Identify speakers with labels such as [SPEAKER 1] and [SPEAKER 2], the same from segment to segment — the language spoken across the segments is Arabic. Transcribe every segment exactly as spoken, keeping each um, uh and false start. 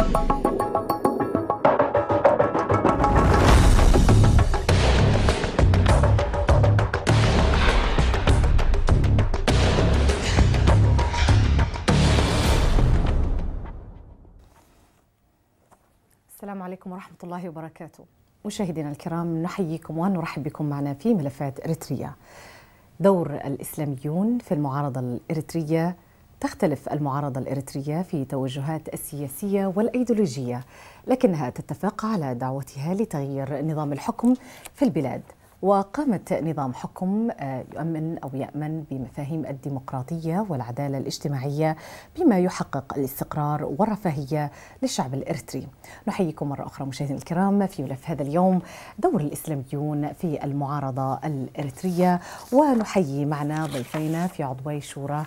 [SPEAKER 1] السلام عليكم ورحمة الله وبركاته. مشاهدينا الكرام، نحييكم ونرحب بكم معنا في ملفات إريتريا. دور الإسلاميون في المعارضة الإريترية. تختلف المعارضة الإريترية في توجهات السياسية والأيديولوجية، لكنها تتفق على دعوتها لتغيير نظام الحكم في البلاد. وقامت نظام حكم يؤمن أو يأمن بمفاهيم الديمقراطية والعدالة الاجتماعية بما يحقق الاستقرار والرفاهية للشعب الإريتري. نحييكم مرة أخرى مشاهدينا الكرام في ملف هذا اليوم، دور الإسلاميون في المعارضة الإريترية. ونحيي معنا ضيفينا في عضوي شورى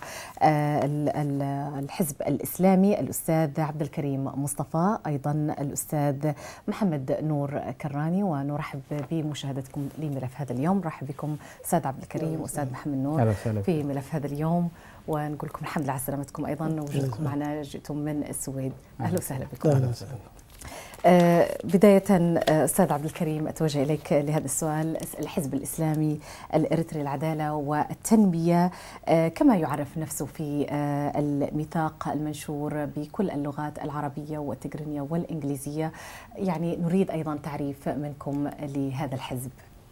[SPEAKER 1] الحزب الإسلامي الأستاذ عبد الكريم مصطفى، أيضا الأستاذ محمد نور كراني. ونرحب بمشاهدتكم لملف ملف هذا اليوم. رحب بكم أستاذ عبد الكريم وأستاذ محمد نور في ملف هذا اليوم، ونقول لكم الحمد لله على سلامتكم أيضا وجودكم معنا. جئتم من السويد، أهلا وسهلا بكم. أهلا وسهلا. آه بداية أستاذ عبد الكريم، أتوجه إليك لهذا السؤال. الحزب الإسلامي الإريتري العدالة والتنمية، آه كما يعرف نفسه في آه الميثاق المنشور بكل اللغات العربية والتجرينية والإنجليزية، يعني نريد أيضا تعريف منكم لهذا الحزب.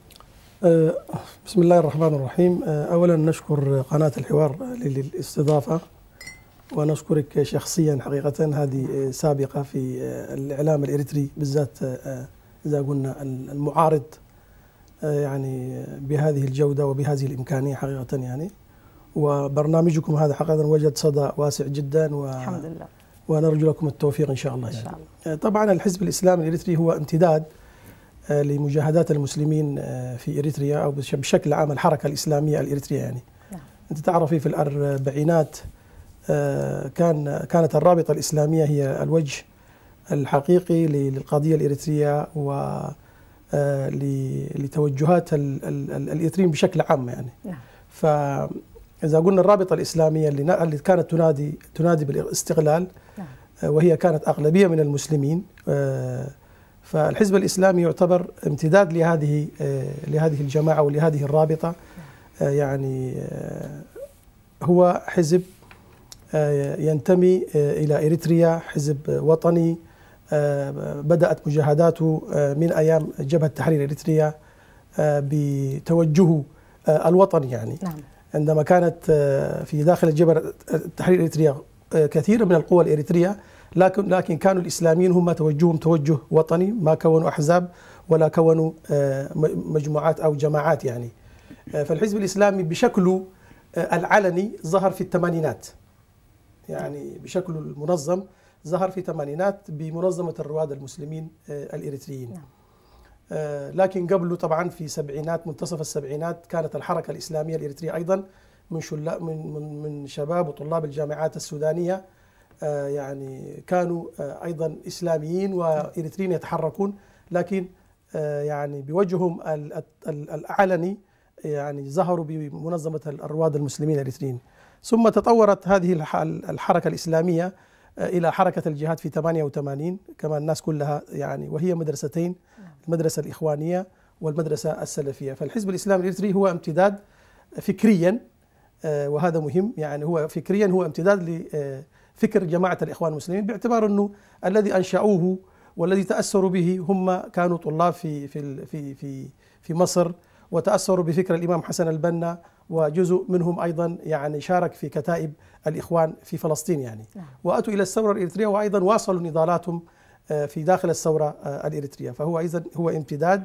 [SPEAKER 2] بسم الله الرحمن الرحيم. أولا نشكر قناة الحوار للاستضافة، ونشكرك شخصيا حقيقة. هذه سابقة في الإعلام الإريتري بالذات إذا قلنا المعارض يعني بهذه الجودة وبهذه الإمكانية حقيقة يعني. وبرنامجكم هذا حقيقة وجد صدى واسع جدا، و الحمد لله، ونرجو لكم التوفيق إن شاء الله. إن شاء الله. طبعا الحزب الإسلامي الإريتري هو امتداد لمجاهدات المسلمين في إريتريا، أو بشكل عام الحركة الإسلامية الإريترية يعني. نعم. أنت تعرفي في الأربعينات كان كانت الرابطة الإسلامية هي الوجه الحقيقي للقضية الإريترية ولتوجهات الإريتريين بشكل عام يعني. نعم. فإذا قلنا الرابطة الإسلامية اللي كانت تنادي تنادي بالاستقلال، نعم، وهي كانت أغلبية من المسلمين، فالحزب الإسلامي يعتبر امتداد لهذه لهذه الجماعة ولهذه الرابطة. يعني هو حزب ينتمي إلى إريتريا، حزب وطني بدأت مجاهداته من أيام جبهة تحرير إريتريا بتوجهه الوطني يعني. نعم. عندما كانت في داخل جبهة تحرير إريتريا كثير من القوى الإريترية، لكن لكن كانوا الإسلاميين هم توجههم توجه وطني، ما كونوا أحزاب ولا كونوا مجموعات أو جماعات يعني. فالحزب الإسلامي بشكله العلني ظهر في الثمانينات، يعني بشكله المنظم ظهر في الثمانينات بمنظمة الرواد المسلمين الإريتريين. لكن قبله طبعا في سبعينات، منتصف السبعينات، كانت الحركة الإسلامية الإريترية أيضا من من من شباب وطلاب الجامعات السودانية، يعني كانوا أيضا إسلاميين وإريتريين يتحركون، لكن يعني بوجههم العلني يعني ظهروا بمنظمة الرواد المسلمين الإريتريين. ثم تطورت هذه الحركة الإسلامية إلى حركة الجهاد في ثمانية وثمانين كما الناس كلها يعني، وهي مدرستين، المدرسة الإخوانية والمدرسة السلفية. فالحزب الإسلامي الإريتري هو امتداد فكريا، وهذا مهم يعني، هو فكريا هو امتداد لفكر جماعة الإخوان المسلمين، باعتبار أنه الذي أنشأوه والذي تأثروا به هم كانوا طلاب في في في في في مصر، وتأثروا بفكر الإمام حسن البنا، وجزء منهم أيضا يعني شارك في كتائب الإخوان في فلسطين يعني. نعم. وأتوا إلى الثورة الإريترية، وأيضا واصلوا نضالاتهم في داخل الثورة الإريترية، فهو أيضا هو امتداد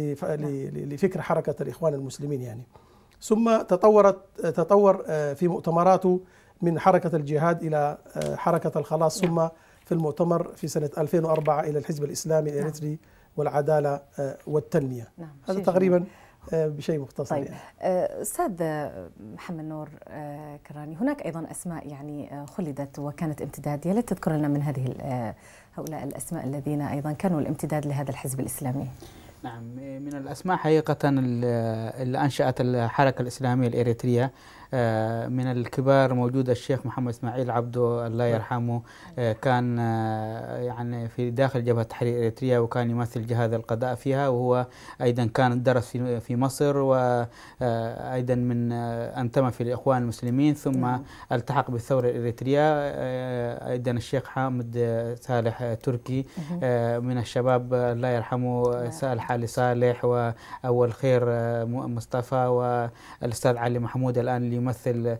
[SPEAKER 2] لفكر حركة الإخوان المسلمين يعني. ثم تطورت تطور في مؤتمراته من حركة الجهاد إلى حركة الخلاص. نعم. ثم في المؤتمر في سنة ألفين وأربعة إلى الحزب الإسلامي الإريتري. نعم. والعدالة والتنمية. نعم. هذا تقريبا بشيء مختصر. طيب. يعني.
[SPEAKER 1] أستاذ محمد نور كراني، هناك أيضا أسماء يعني خلدت وكانت امتداد، يا ليت تذكر لنا من هذه هؤلاء الأسماء الذين أيضا كانوا الامتداد لهذا الحزب الإسلامي.
[SPEAKER 3] نعم، من الأسماء حقيقة اللي أنشأت الحركة الإسلامية الإريترية من الكبار موجود الشيخ محمد إسماعيل عبده الله يرحمه، كان يعني في داخل جبهة تحرير إريتريا وكان يمثل جهاز القضاء فيها، وهو أيضا كان درس في في مصر، وأيضا من انتمى في الإخوان المسلمين ثم التحق بالثورة الإريترية. أيضا الشيخ حامد صالح تركي من الشباب الله يرحمه، صالح علي صالح وأول خير مصطفى والأستاذ علي محمود الآن اللي يمثل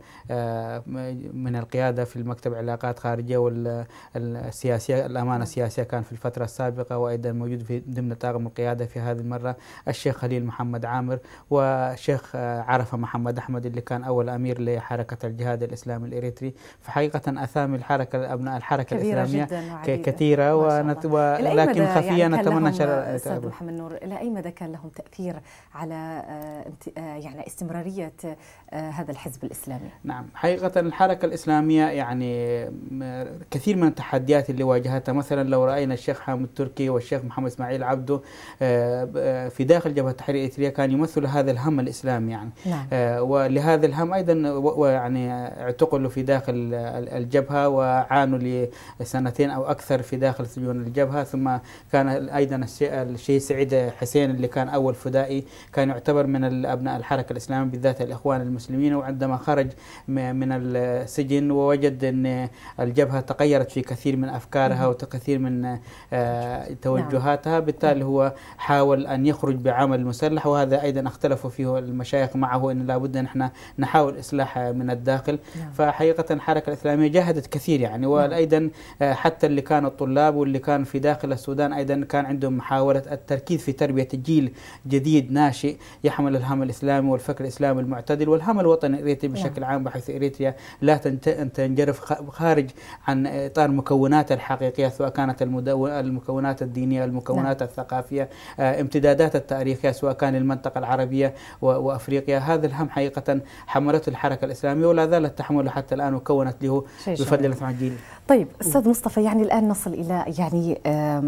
[SPEAKER 3] من القيادة في المكتب علاقات خارجية والسياسية الأمانة السياسية كان في الفترة السابقة، وأيضا موجود في ضمن طاقم القيادة في هذه المرة الشيخ خليل محمد عامر والشيخ عرفة محمد أحمد اللي كان أول أمير لحركة الجهاد الإسلامي الإريتري. فحقيقة أسامي الحركة أبناء الحركة الإسلامية كثيرة، ولكن خفية. يعني نتمنى
[SPEAKER 1] أستاذ محمد نور، إلى أي مدى كان لهم تأثير على يعني استمرارية هذا الحزب الإسلامي؟
[SPEAKER 3] نعم، حقيقة الحركة الإسلامية يعني كثير من التحديات اللي واجهتها، مثلا لو رأينا الشيخ حامد تركي والشيخ محمد إسماعيل عبده في داخل جبهة تحرير إريتريا كان يمثل هذا الهم الإسلامي يعني. نعم. ولهذا الهم أيضا يعني اعتقلوا في داخل الجبهة وعانوا لسنتين أو أكثر في داخل سجون الجبهة. ثم كان أيضا الشيخ سعيد حسين اللي كان أول فدائي كان يعتبر من أبناء الحركة الإسلامية بالذات الإخوان المسلمين، وعندما خرج من السجن ووجد أن الجبهة تغيرت في كثير من أفكارها وكثير من توجهاتها، بالتالي هو حاول أن يخرج بعمل مسلح، وهذا أيضا اختلفوا فيه المشايخ معه أن لابد أن احنا نحاول إصلاح من الداخل. فحقيقة الحركة الإسلامية جاهدت كثير يعني، وأيضا حتى اللي كانوا الطلاب واللي كان في داخل السودان أيضا كان عندهم محاولة التركيز في تربية جيل جديد ناشئ يحمل الهم الإسلامي والفكر الإسلامي المعتدل والهم الوطني الإريتري بشكل عام، بحيث إريتريا لا تنجرف خارج عن إطار مكوناتها الحقيقية، سواء كانت المكونات الدينية، المكونات الثقافية، امتدادات التاريخية، سواء كان المنطقة العربية وأفريقيا. هذا الهم حقيقة حملته الحركة الإسلامية ولا زالت تحمله حتى الآن، وكونت له بفضل الله جيل.
[SPEAKER 1] طيب أستاذ مصطفى، يعني الآن نصل إلى يعني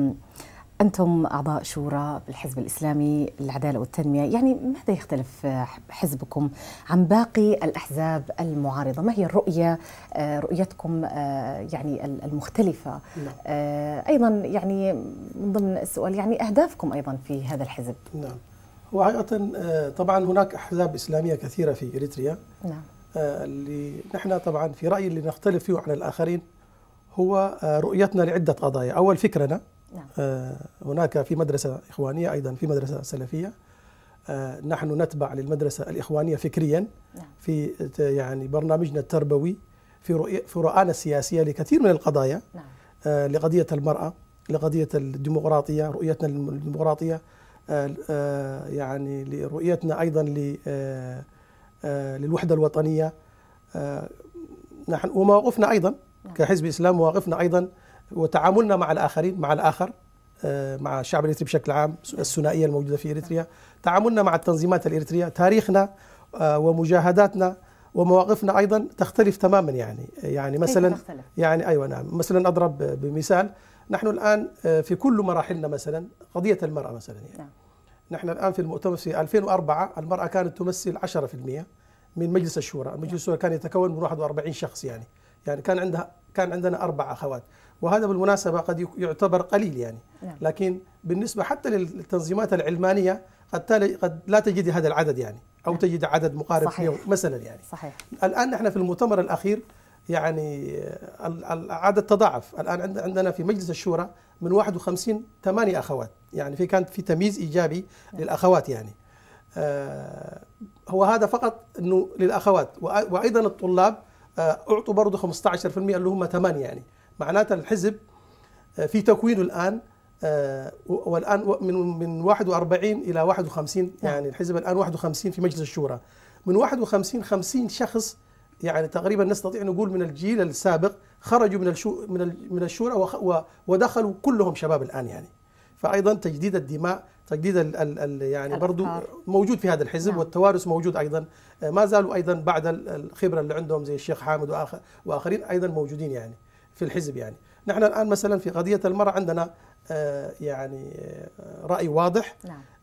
[SPEAKER 1] أنتم أعضاء شورى بالحزب الإسلامي للعدالة والتنمية، يعني ماذا يختلف حزبكم عن باقي الأحزاب المعارضة؟ ما هي الرؤية رؤيتكم يعني المختلفة؟ أيضا يعني من ضمن السؤال يعني أهدافكم أيضا في هذا الحزب.
[SPEAKER 2] نعم، هو حقيقة طبعا هناك أحزاب إسلامية كثيرة في إريتريا. نعم. اللي نحن طبعا في رأيي اللي نختلف فيه عن الآخرين هو رؤيتنا لعدة قضايا. أول فكرنا نعم. هناك في مدرسة إخوانية، أيضا في مدرسة سلفية. نحن نتبع للمدرسة الإخوانية فكريا نعم. في يعني برنامجنا التربوي، في رؤية في رؤانا السياسية لكثير من القضايا نعم. لقضية المرأة، لقضية الديمقراطية، رؤيتنا للديمقراطية، يعني لرؤيتنا أيضا للوحدة الوطنية. نحن ومواقفنا أيضا نعم. كحزب إسلام مواقفنا أيضا وتعاملنا مع الآخرين، مع الآخر، مع الشعب الإريتري بشكل عام، الثنائية الموجودة في إريتريا، تعاملنا مع التنظيمات الإريترية، تاريخنا ومجاهداتنا ومواقفنا أيضا تختلف تماما. يعني يعني مثلا يعني أيوة نعم، مثلا أضرب بمثال، نحن الآن في كل مراحلنا مثلا قضية المرأة مثلا يعني نعم. نحن الآن في المؤتمر في ألفين وأربعة المرأة كانت تمثل عشرة بالمئة من مجلس الشورى، مجلس الشورى كان يتكون من واحد وأربعين شخص يعني يعني كان عندها كان عندنا أربع أخوات، وهذا بالمناسبة قد يعتبر قليل يعني نعم. لكن بالنسبة حتى للتنظيمات العلمانية قد قد لا تجد هذا العدد يعني، أو نعم. تجد عدد مقارب صحيح. مثلا يعني صحيح. الآن نحن في المؤتمر الأخير يعني العدد تضاعف، الآن عندنا في مجلس الشورى من واحد وخمسين ثمانية أخوات، يعني في كانت في تمييز إيجابي نعم. للأخوات يعني. آه هو هذا فقط انه للاخوات، وايضا الطلاب اعطوا برضه خمسة عشر بالمئة اللي هم ثمانية يعني. معناته الحزب في تكوينه الان والان من من واحد وأربعين الى واحد وخمسين يعني الحزب الان واحد وخمسين في مجلس الشورى، من واحد وخمسين خمسين شخص يعني تقريبا نستطيع نقول من الجيل السابق خرجوا من الشو من من الشورى ودخلوا كلهم شباب الان يعني. فايضا تجديد الدماء، تجديد ال ال يعني برضو موجود في هذا الحزب نعم. والتوارث موجود ايضا، ما زالوا ايضا بعد الخبره اللي عندهم زي الشيخ حامد واخرين ايضا موجودين يعني في الحزب يعني. نحن الان مثلا في قضيه المراه عندنا يعني راي واضح نعم.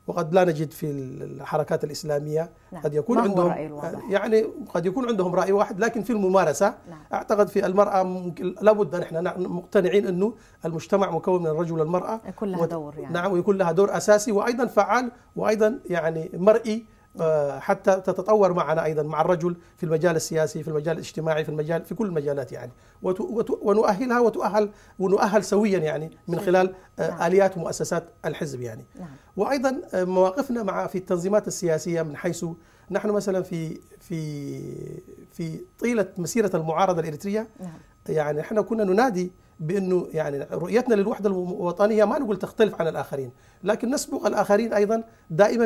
[SPEAKER 2] وقد لا نجد في الحركات الإسلامية.
[SPEAKER 1] نعم.
[SPEAKER 2] قد يكون عندهم يعني قد يكون عندهم رأي واحد، لكن في الممارسة نعم. أعتقد في المرأة لابد أن احنا مقتنعين أنه المجتمع مكون من الرجل والمرأة،
[SPEAKER 1] يكون لها دور يعني.
[SPEAKER 2] نعم، ويكون لها دور أساسي وأيضا فعال وأيضا يعني مرئي، حتى تتطور معنا أيضا مع الرجل في المجال السياسي، في المجال الاجتماعي، في المجال في كل المجالات يعني، ونؤهلها وتؤهل ونؤهل سويا يعني من خلال نعم. آليات ومؤسسات الحزب يعني. نعم. وأيضا مواقفنا مع في التنظيمات السياسية، من حيث نحن مثلا في في في طيلة مسيرة المعارضة الإريترية نعم. يعني احنا كنا ننادي بأنه يعني رؤيتنا للوحدة الوطنية ما نقول تختلف عن الآخرين، لكن نسبق الآخرين أيضا دائما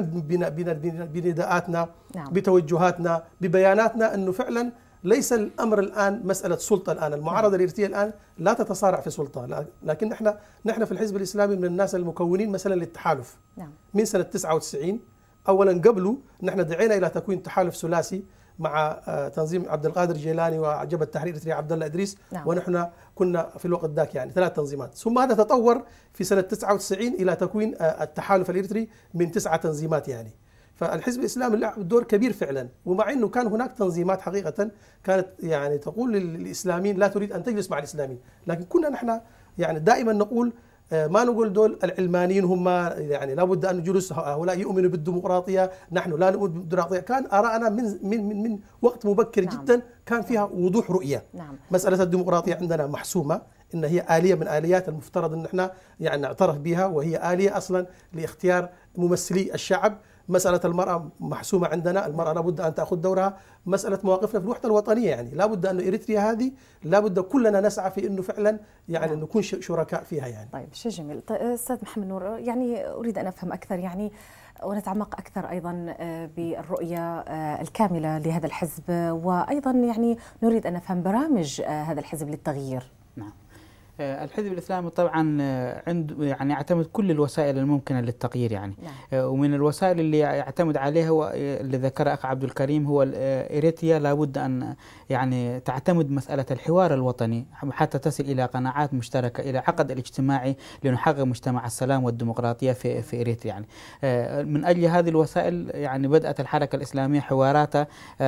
[SPEAKER 2] بنداءاتنا نعم. بتوجهاتنا، ببياناتنا، أنه فعلا ليس الأمر الآن مسألة سلطة. الآن المعارضة نعم. الإريترية الآن لا تتصارع في سلطة، لكن نحن نحن في الحزب الإسلامي من الناس المكونين مثلا للتحالف نعم. من سنة تسعة وتسعين. أولا قبله نحن دعينا إلى تكوين تحالف ثلاثي مع تنظيم عبد القادر الجيلاني وجبهة التحرير الإريترية عبد الله إدريس نعم. ونحن كنا في الوقت ذاك يعني ثلاث تنظيمات، ثم هذا تطور في سنة تسعة وتسعين إلى تكوين التحالف الإريتري من تسعة تنظيمات يعني. فالحزب الإسلامي لعب دور كبير فعلا، ومع أنه كان هناك تنظيمات حقيقة كانت يعني تقول للإسلاميين لا تريد أن تجلس مع الإسلاميين، لكن كنا نحن يعني دائما نقول ما نقول دول العلمانيين هم يعني لابد أن جلوس هؤلاء يؤمنوا بالديمقراطية، نحن لا نؤمن بالديمقراطية. كان آراءنا من من من من وقت مبكر نعم. جدا كان فيها وضوح رؤية نعم. مسألة الديمقراطية عندنا محسومة، إن هي آلية من آليات المفترض أن احنا يعني نعترف بها، وهي آلية أصلا لاختيار ممثلي الشعب. مسألة المرأة محسومة عندنا، المرأة لابد أن تأخذ دورها. مسألة مواقفنا في الوحدة الوطنية يعني لابد أن إريتريا هذه لابد كلنا نسعى في أنه فعلا يعني نعم. نكون شركاء فيها يعني.
[SPEAKER 1] طيب شيء جميل. طيب أستاذ محمد نور، يعني أريد أن أفهم أكثر يعني ونتعمق أكثر أيضا بالرؤية الكاملة لهذا الحزب، وأيضا يعني نريد أن نفهم برامج هذا الحزب للتغيير.
[SPEAKER 3] نعم. الحزب الإسلامي طبعا عنده يعني يعتمد كل الوسائل الممكنة للتغيير يعني نعم. ومن الوسائل اللي يعتمد عليها اللي ذكرها أخ عبد الكريم هو إريتريا لابد أن يعني تعتمد مسألة الحوار الوطني حتى تصل إلى قناعات مشتركة، إلى عقد الاجتماعي لنحقق مجتمع السلام والديمقراطية في في إريتريا يعني. من أجل هذه الوسائل يعني بدأت الحركة الإسلامية حواراتها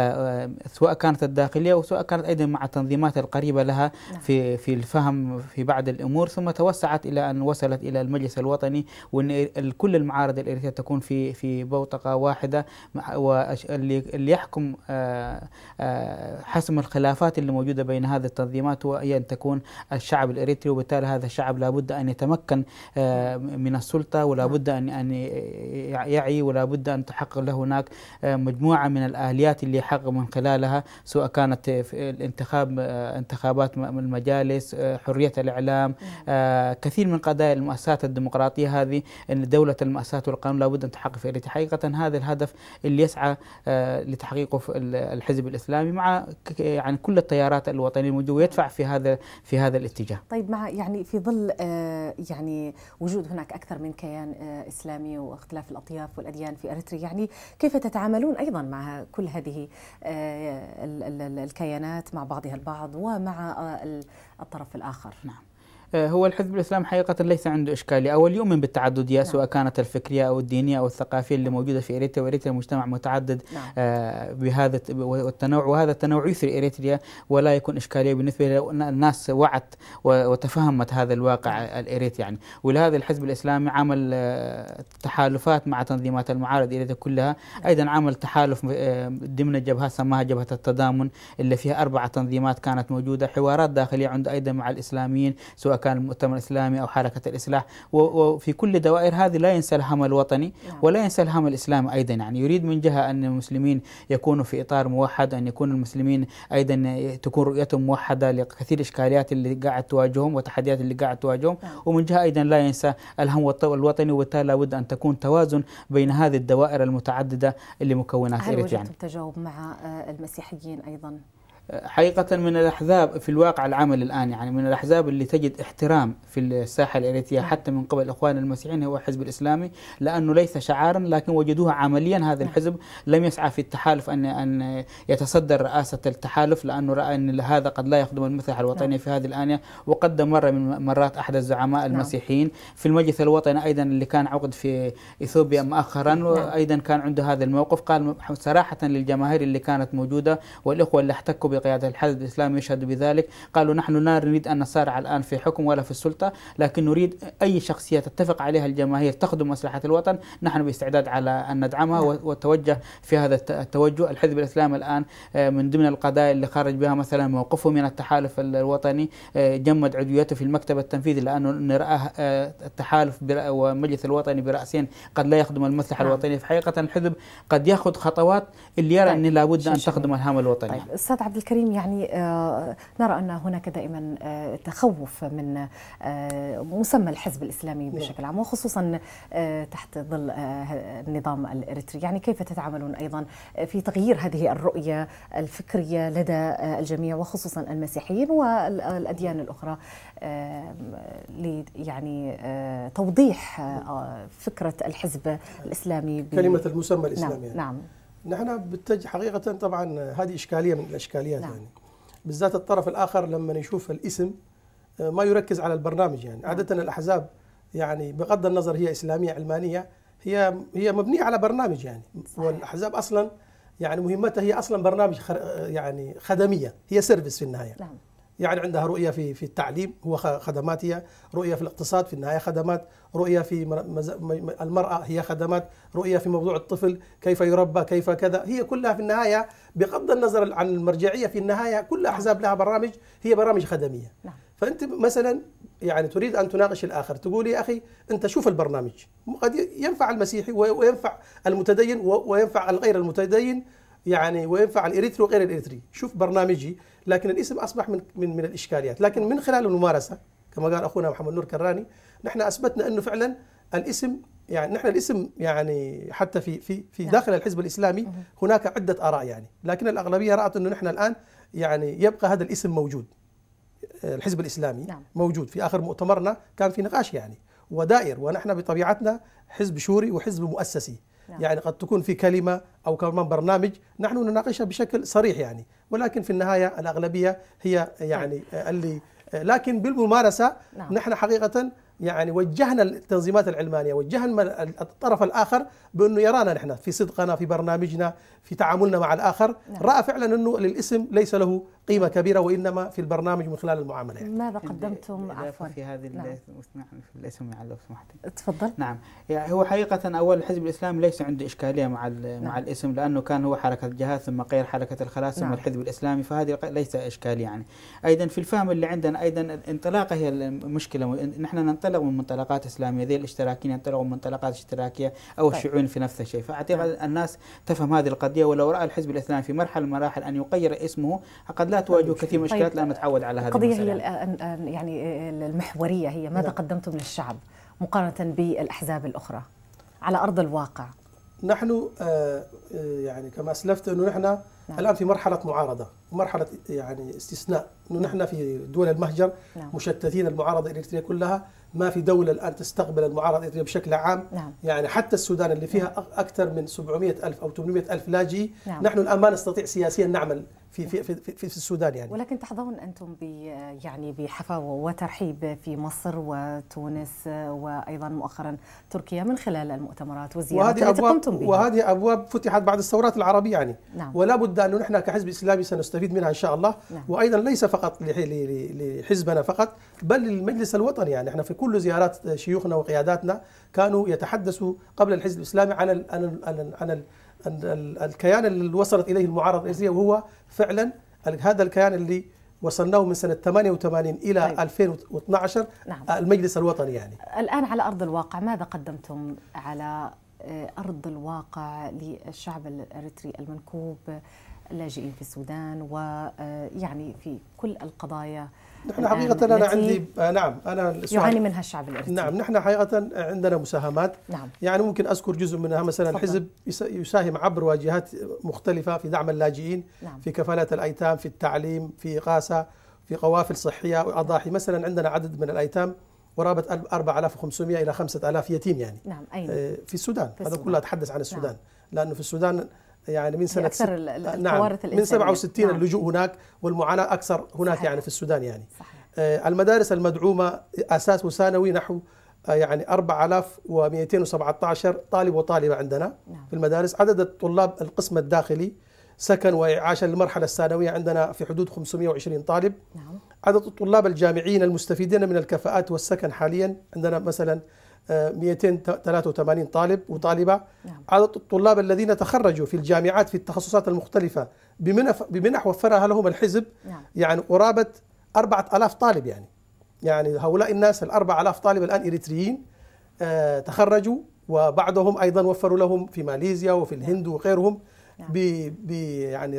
[SPEAKER 3] سواء كانت الداخلية وسواء كانت أيضا مع التنظيمات القريبة لها نعم. في في الفهم في بعض الأمور، ثم توسعت إلى أن وصلت إلى المجلس الوطني، وأن كل المعارضة الإريترية تكون في في بوتقة واحدة، واللي اللي يحكم حسم الخلافات اللي موجودة بين هذه التنظيمات هي أن تكون الشعب الإريتري، وبالتالي هذا الشعب لابد أن يتمكن من السلطة، ولا بد أن أن يعي، ولا بد أن تحقق له هناك مجموعة من الآليات اللي يحقق من خلالها، سواء كانت في الانتخاب انتخابات المجالس، حرية الإعلام، آه كثير من قضايا المؤسسات الديمقراطية هذه، أن دولة المؤسسات والقانون لابد أن تحقق في إريتريا. حقيقة هذا الهدف اللي يسعى آه لتحقيقه في الحزب الإسلامي مع يعني كل التيارات الوطنية الموجودة، ويدفع في هذا في هذا الاتجاه.
[SPEAKER 1] طيب مع يعني في ظل آه يعني وجود هناك أكثر من كيان آه إسلامي واختلاف الأطياف والأديان في إريتريا، يعني كيف تتعاملون أيضا مع كل هذه آه الكيانات مع بعضها البعض ومع آه الطرف الآخر؟
[SPEAKER 3] نعم. هو الحزب الإسلامي حقيقة ليس عنده إشكالية، أول يؤمن بالتعددية نعم. سواء كانت الفكرية أو الدينية أو الثقافية اللي موجودة في إريتريا، وإريتريا مجتمع متعدد نعم. آه بهذا التنوع، وهذا التنوع يثري إريتريا ولا يكون إشكالية بالنسبة للناس وعت وتفهمت هذا الواقع نعم. الإريتري يعني. ولهذا الحزب الإسلامي عمل آه تحالفات مع تنظيمات المعارض إريتريا كلها نعم. أيضا عمل تحالف آه ضمن الجبهات سماها جبهة التضامن اللي فيها أربع تنظيمات كانت موجودة، حوارات داخلية عنده أيضا مع الإسلاميين سواء كان المؤتمر الإسلامي أو حركة الإصلاح، وفي كل دوائر هذه لا ينسى الهم الوطني ولا ينسى الهم الإسلامي أيضا يعني. يريد من جهة أن المسلمين يكونوا في إطار موحد، أن يكون المسلمين أيضا تكون رؤيتهم موحدة لكثير إشكاليات اللي قاعد تواجههم وتحديات اللي قاعد تواجههم، ومن جهة أيضا لا ينسى الهم الوطني، وبالتالي لابد أن تكون توازن بين هذه الدوائر المتعددة اللي مكونات إريتريا.
[SPEAKER 1] هل وجدتم تجاوب مع المسيحيين أيضا؟
[SPEAKER 3] حقيقة من الأحزاب في الواقع العمل الآن، يعني من الأحزاب اللي تجد احترام في الساحة الإريترية حتى من قبل إخوان المسيحيين هو الحزب الإسلامي، لأنه ليس شعارا لكن وجدوه عمليا. هذا الحزب لم يسعى في التحالف أن أن يتصدر رئاسة التحالف، لأنه رأى أن هذا قد لا يخدم المصلحة الوطنية في هذه الآنية. وقدم مرة من مرات أحد الزعماء المسيحيين في المجلس الوطني أيضا اللي كان عقد في إثيوبيا مؤخرا، وأيضا كان عنده هذا الموقف، قال صراحة للجماهير اللي كانت موجودة والإخوة اللي احتكوا بقيادة الحزب الإسلامي يشهدوا بذلك، قالوا نحن لا نريد أن نصارع الآن في حكم ولا في السلطة، لكن نريد أي شخصية تتفق عليها الجماهير تخدم مصلحة الوطن نحن باستعداد على أن ندعمها. وتوجه في هذا التوجه. الحزب الإسلامي الآن من ضمن القضايا اللي خرج بها مثلا موقفه من التحالف الوطني، جمد عضويته في المكتب التنفيذي لأنه رأى التحالف والمجلس الوطني برأسين قد لا يخدم المصلحة الوطنية. في حقيقة الحزب قد يأخذ خطوات اللي يرى أن لابد أن تخدم الهام الوطني.
[SPEAKER 1] طيب أستاذ عبد الكريم، يعني آه نرى أن هناك دائما آه تخوف من آه مسمى الحزب الإسلامي بشكل عام، وخصوصا آه تحت ظل آه النظام الإريتري. يعني كيف تتعاملون أيضا في تغيير هذه الرؤية الفكرية لدى آه الجميع وخصوصا المسيحيين والأديان الأخرى آه يعني آه توضيح آه فكرة الحزب الإسلامي
[SPEAKER 2] كلمة المسمى الإسلامي؟
[SPEAKER 1] نعم, يعني. نعم.
[SPEAKER 2] نحن بالتج حقيقة طبعا هذه إشكالية من الإشكاليات. نعم. يعني بالذات الطرف الآخر لما يشوف الاسم ما يركز على البرنامج. يعني عادة الأحزاب يعني بغض النظر هي إسلامية علمانية هي هي مبنية على برنامج يعني. صحيح. والأحزاب أصلا يعني مهمتها هي أصلا برنامج يعني خدمية، هي سيرفيس في النهاية. نعم. يعني عندها رؤية في في التعليم هو خدمات، هي رؤية في الاقتصاد في النهاية خدمات، رؤية في المرأة هي خدمات، رؤية في موضوع الطفل كيف يربى كيف كذا، هي كلها في النهاية بغض النظر عن المرجعية في النهاية كل أحزاب لها برامج هي برامج خدمية. نعم. فأنت مثلا يعني تريد أن تناقش الآخر تقول يا أخي أنت شوف البرنامج، قد ينفع المسيحي وينفع المتدين وينفع الغير المتدين يعني وينفع الإريتري وغير الإريتري، شوف برنامجي. لكن الاسم أصبح من من من الإشكاليات. لكن من خلال الممارسة كما قال أخونا محمد نور كراني نحن أثبتنا أنه فعلا الاسم يعني نحن الاسم يعني حتى في في في داخل الحزب الإسلامي هناك عدة آراء يعني، لكن الأغلبية رأت أنه نحن الآن يعني يبقى هذا الاسم موجود. الحزب الإسلامي نعم. موجود. في آخر مؤتمرنا كان في نقاش يعني ودائر، ونحن بطبيعتنا حزب شوري وحزب مؤسسي. نعم. يعني قد تكون في كلمة أو كمان برنامج نحن نناقشها بشكل صريح يعني، ولكن في النهاية الأغلبية هي يعني طيب. اللي لكن بالممارسة نعم. نحن حقيقة يعني وجهنا التنظيمات العلمانية، وجهنا الطرف الآخر بأنه يرانا نحن في صدقنا في برنامجنا في تعاملنا مع الآخر. نعم. رأى فعلا أنه للاسم ليس له قيمة كبيرة وإنما في البرنامج من خلال المعاملة يعني.
[SPEAKER 1] ماذا قدمتم عفوا
[SPEAKER 3] في هذه
[SPEAKER 1] نعم.
[SPEAKER 3] في الاسم لو سمحتي؟
[SPEAKER 1] تفضل.
[SPEAKER 3] نعم، يعني هو حقيقة أول الحزب الإسلامي ليس عنده إشكالية مع نعم. مع الاسم، لأنه كان هو حركة الجهاد ثم غير حركة الخلاص ثم نعم. الحزب الإسلامي، فهذه ليس إشكالية يعني. أيضا في الفهم اللي عندنا أيضا الانطلاقة هي المشكلة، نحن ننطلق من منطلقات إسلامية، ذي الاشتراكيين ينطلقوا من منطلقات اشتراكية أو طيب. الشيوعيين في نفس الشيء. فأعتقد نعم. الناس تفهم هذه القضية، ولو رأى الحزب الإسلامي في مرحلة من المراحل أن يغير اسمه قد لا تواجه كثير من المشكلات. طيب. لأنه نتعود على هذه
[SPEAKER 1] القضية هي يعني المحورية هي ماذا نعم. قدمتم للشعب مقارنة بالأحزاب الأخرى على أرض الواقع؟
[SPEAKER 2] نحن آه يعني كما أسلفت أنه نحن نعم. الآن في مرحلة معارضة، مرحلة يعني استثناء، أنه نحن في دول المهجر نعم. مشتتين، المعارضة الإريترية كلها ما في دولة الآن تستقبل المعارضة الإريترية بشكل عام. نعم. يعني حتى السودان اللي فيها نعم. أكثر من سبعمئة ألف أو ثمانمئة ألف لاجئ. نعم. نحن الآن ما نستطيع سياسيا نعمل في في في في, في السودان يعني.
[SPEAKER 1] ولكن تحظون أنتم ب يعني بحفاوة وترحيب في مصر وتونس وأيضا مؤخرا تركيا من خلال المؤتمرات والزيارات التي قمتم بها.
[SPEAKER 2] وهذه أبواب فتحت بعد الثورات العربية يعني. نعم. ولا بد أنه نحن كحزب إسلامي سنستفيد منها إن شاء الله. نعم. وأيضا ليس فقط لحزبنا فقط بل للمجلس الوطني يعني. احنا في كل زيارات شيوخنا وقياداتنا كانوا يتحدثوا قبل الحزب الإسلامي عن ال عن ال عن, ال عن ال الكيان اللي وصلت إليه المعارضة الإريترية، وهو فعلا هذا الكيان اللي وصلناه من سنة ثمانية وثمانين إلى طيب. ألفين واثني عشر. نعم. المجلس الوطني يعني.
[SPEAKER 1] الآن على أرض الواقع ماذا قدمتم على أرض الواقع للشعب الإريتري المنكوب اللاجئين في السودان ويعني في كل القضايا.
[SPEAKER 2] نحن حقيقة أنا عندي نعم أنا
[SPEAKER 1] يعاني منها الشعب الإريتري.
[SPEAKER 2] نعم نحن حقيقة عندنا مساهمات.
[SPEAKER 1] نعم.
[SPEAKER 2] يعني ممكن أذكر جزء منها. مثلا فضل. الحزب يساهم عبر واجهات مختلفة في دعم اللاجئين. نعم. في كفالات الأيتام، في التعليم، في إغاثة، في قوافل صحية وأضاحي. مثلا عندنا عدد من الأيتام قرابة أربعة آلاف وخمسمئة إلى خمسة آلاف يتيم يعني.
[SPEAKER 1] نعم. أين؟
[SPEAKER 2] في السودان. في هذا كله أتحدث عن السودان. نعم. لأنه في السودان يعني من سنة
[SPEAKER 1] أكثر
[SPEAKER 2] نعم من سبعة وستين نعم. اللجوء هناك والمعاناة أكثر هناك. صحيح. يعني في السودان يعني. صحيح. المدارس المدعومة أساس وثانوي نحو يعني أربعة آلاف ومئتين وسبعة عشر طالب وطالبة عندنا. نعم. في المدارس. عدد الطلاب القسم الداخلي سكن وإعاشة للمرحلة الثانوية عندنا في حدود خمسمئة وعشرين طالب. نعم. عدد الطلاب الجامعيين المستفيدين من الكفاءات والسكن حاليا عندنا مثلا مئتين وثلاثة وثمانين طالب وطالبة. نعم. عدد الطلاب الذين تخرجوا في الجامعات في التخصصات المختلفة بمنح, بمنح وفرها لهم الحزب. نعم. يعني قرابة أربعة آلاف طالب يعني. يعني هؤلاء الناس الأربعة آلاف طالب الآن إريتريين آه تخرجوا، وبعضهم أيضا وفروا لهم في ماليزيا وفي الهند وغيرهم. نعم. ب يعني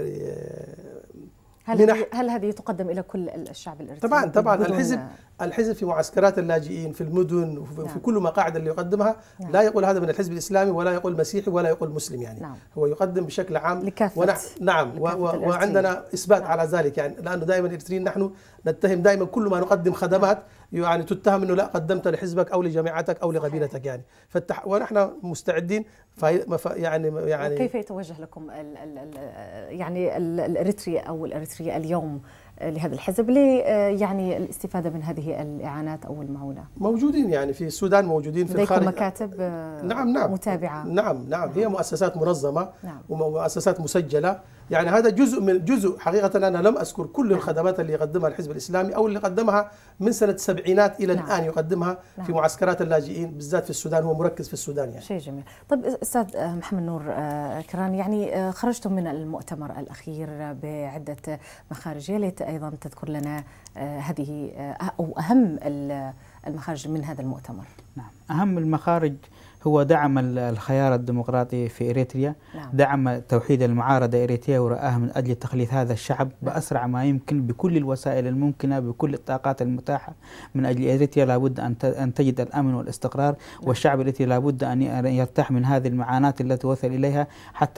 [SPEAKER 2] آه
[SPEAKER 1] هل هذه هل هذه تقدم الى كل الشعب الاريتري؟
[SPEAKER 2] طبعا طبعا الحزب الحزب في معسكرات اللاجئين في المدن وفي نعم. كل مقاعد اللي يقدمها. نعم. لا يقول هذا من الحزب الاسلامي ولا يقول مسيحي ولا يقول مسلم يعني. نعم. هو يقدم بشكل عام
[SPEAKER 1] لكافة
[SPEAKER 2] ونح... نعم لكافة و... وعندنا اثبات نعم. على ذلك يعني. لانه دائما الاريتريين نحن نتهم دائما كل ما نقدم خدمات يعني تتهم انه لا قدمت لحزبك او لجماعتك او لقبيلتك يعني. فالتح... ونحن مستعدين في... يعني يعني
[SPEAKER 1] كيف يتوجه لكم ال... ال... ال... يعني الاريتري او الاريتريه اليوم لهذا الحزب لي يعني الاستفادة من هذه الإعانات أو المعونة؟
[SPEAKER 2] موجودين يعني في السودان، موجودين في الخارج.
[SPEAKER 1] مكاتب
[SPEAKER 2] نعم نعم
[SPEAKER 1] متابعة.
[SPEAKER 2] نعم نعم, نعم. هي مؤسسات منظمة.
[SPEAKER 1] نعم.
[SPEAKER 2] ومؤسسات مسجلة يعني. هذا جزء من جزء حقيقة. أنا لم أذكر كل نعم. الخدمات اللي يقدمها الحزب الإسلامي أو اللي قدمها من سنة السبعينات إلى نعم. الآن يقدمها نعم. في معسكرات اللاجئين بالذات في السودان. هو مركز في السودان يعني.
[SPEAKER 1] شيء جميل. طيب أستاذ محمد نور كران، يعني خرجتم من المؤتمر الأخير بعدة مخارج، يا ليت أيضا تذكر لنا هذه أو أهم المخارج من هذا المؤتمر.
[SPEAKER 3] نعم، أهم المخارج هو دعم الخيار الديمقراطي في إريتريا. نعم. دعم توحيد المعارضة الإريترية ورآها من أجل تخليص هذا الشعب نعم. بأسرع ما يمكن بكل الوسائل الممكنة بكل الطاقات المتاحة. من أجل إريتريا لابد أن تجد الأمن والاستقرار. نعم. والشعب الإريتري لابد أن يرتاح من هذه المعاناة التي وصل إليها، حتى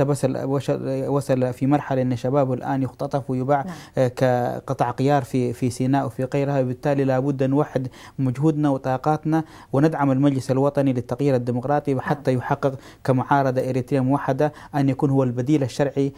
[SPEAKER 3] وصل في مرحلة أن شبابه الآن يختطف ويباع نعم. كقطع غيار في في سيناء وفي غيرها. بالتالي لابد أن نوحد مجهودنا وطاقاتنا وندعم المجلس الوطني للتغيير الديمقراطي حتى يحقق كمعارضة إريتريا موحدة أن يكون هو البديل الشرعي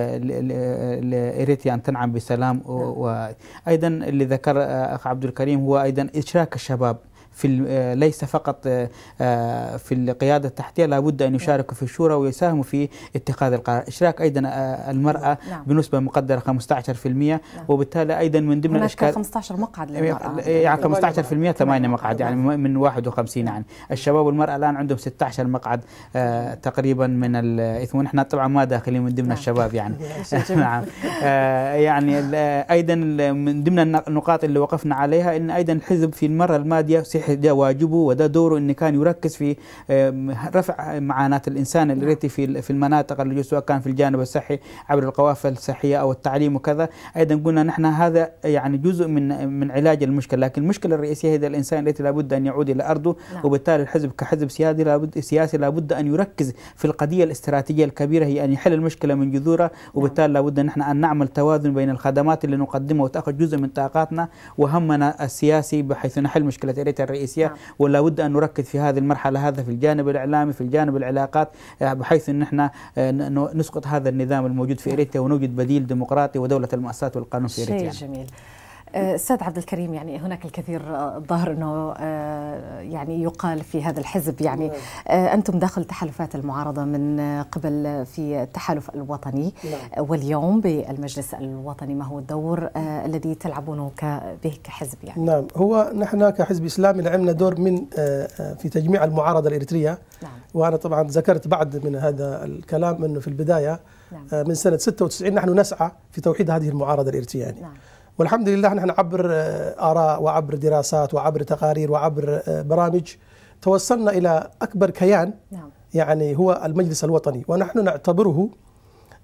[SPEAKER 3] لإريتريا أن تنعم بسلام. وأيضا اللي ذكر أخ عبد الكريم هو أيضا إشراك الشباب في ليس فقط في القيادة التحتية، لابد أن يشاركوا في الشورى ويساهموا في اتخاذ القرار. إشراك أيضا المرأة نعم. بنسبة مقدرة خمسة عشر بالمئة. نعم. وبالتالي أيضا من ضمن الأشكال
[SPEAKER 1] خمسة عشر مقعد للمرأة
[SPEAKER 3] يعني خمسة عشر بالمئة ثمانية مقعد يعني من واحد وخمسين يعني. الشباب والمرأة الآن عندهم ستة عشر مقعد آه تقريبا من الإثم، ونحن طبعا ما داخلين من ضمن نعم. الشباب يعني. نعم آه يعني أيضا من ضمن النقاط اللي وقفنا عليها إن أيضا الحزب في المرة الماضية ده واجبه وده دوره إن كان يركز في رفع معاناة الإنسان الإريتري في في المناطق اللي سواء كان في الجانب الصحي عبر القوافل الصحية أو التعليم وكذا. أيضا قلنا نحن هذا يعني جزء من من علاج المشكلة، لكن المشكلة الرئيسية هي الإنسان الذي لابد أن يعود إلى أرضه. نعم. وبالتالي الحزب كحزب سياسي لابد سياسي لابد أن يركز في القضية الاستراتيجية الكبيرة، هي أن يحل المشكلة من جذورها. وبالتالي لابد نحن أن نعمل توازن بين الخدمات اللي نقدمها وتأخذ جزء من طاقاتنا وهمنا السياسي بحيث نحل مشكلة إريتريا الرئيسية. نعم. ولا بد أن نركز في هذه المرحلة هذا في الجانب الإعلامي في الجانب العلاقات بحيث أن نحن نسقط هذا النظام الموجود في إريتريا ونوجد بديل ديمقراطي ودولة المؤسسات والقانون في إريتريا.
[SPEAKER 1] شيء جميل. أستاذ عبد الكريم، يعني هناك الكثير الظاهر أنه يعني يقال في هذا الحزب يعني أنتم داخل تحالفات المعارضة من قبل في التحالف الوطني. واليوم بالمجلس الوطني ما هو الدور الذي تلعبونه به كحزب يعني؟
[SPEAKER 2] نعم، هو نحن كحزب إسلامي لعبنا دور من في تجميع المعارضة الإريترية. نعم. وأنا طبعا ذكرت بعد من هذا الكلام أنه في البداية نعم. من سنة ستة وتسعين نحن نسعى في توحيد هذه المعارضة الإريترية يعني. نعم. والحمد لله نحن عبر آراء وعبر دراسات وعبر تقارير وعبر برامج توصلنا إلى أكبر كيان. نعم. يعني هو المجلس الوطني، ونحن نعتبره